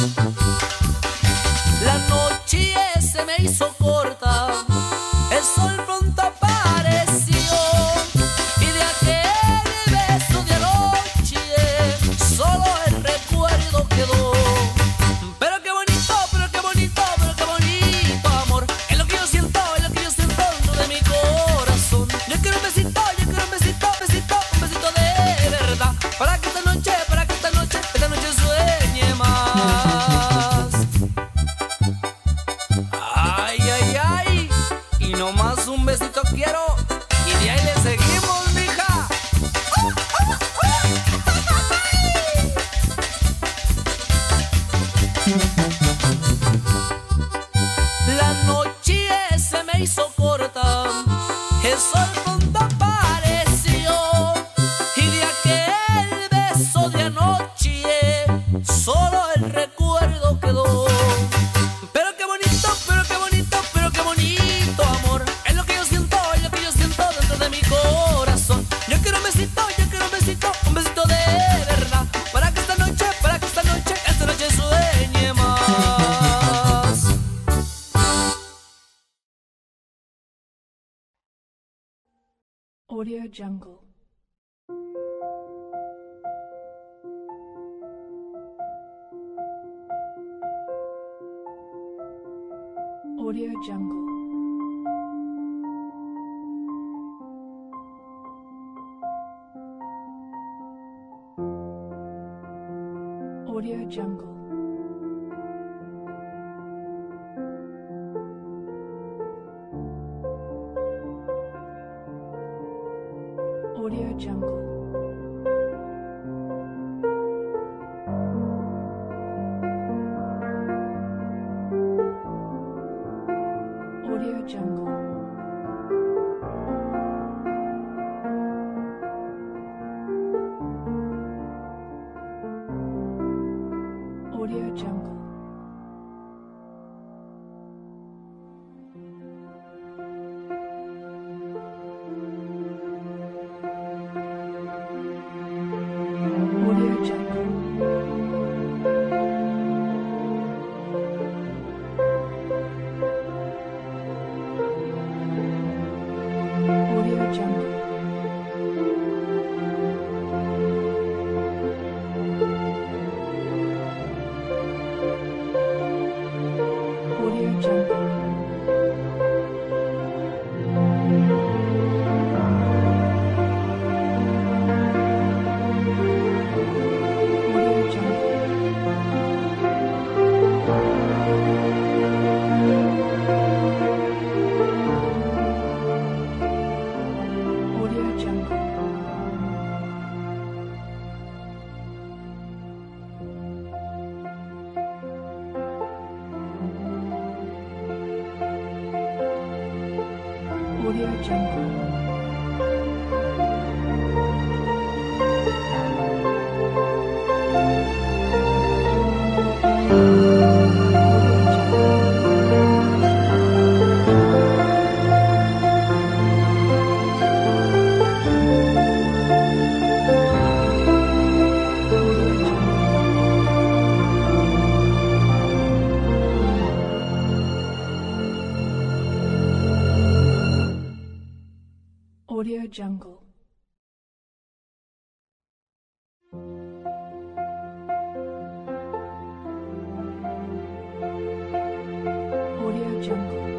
La noche se me hizo corta, el sol pronto apareció y de aquel beso de anoche solo el recuerdo quedó. Pero qué bonito, pero qué bonito, pero qué bonito amor. Es lo que yo siento, es lo que yo siento dentro de mi corazón. Yo quiero un besito, yo quiero un besito, besito, un besito de verdad. Para que esta noche, para que esta noche, esta noche sueñe más. Ay, ay, ay, y nomás un besito quiero y de ahí le seguimos, mija. La noche se me hizo corta, el sol pronto apareció y de aquel beso de anoche solo el recuerdo quedó. Pero qué bonito, pero qué bonito, pero qué bonito amor. Es lo que yo siento, es lo que yo siento dentro de mi corazón. Yo quiero un besito, yo quiero un besito, un besito de verdad. Para que esta noche, para que esta noche, esta noche sueñe más. Audio Jungle. Audio Jungle. Audio Jungle. Audio Jungle. Audio Jungle. Audio Jungle. Audio Jungle. Audio Jungle. Audio Jungle. Audio Jungle. Audio Jungle. Audio Jungle. Jungle. Audio Jungle.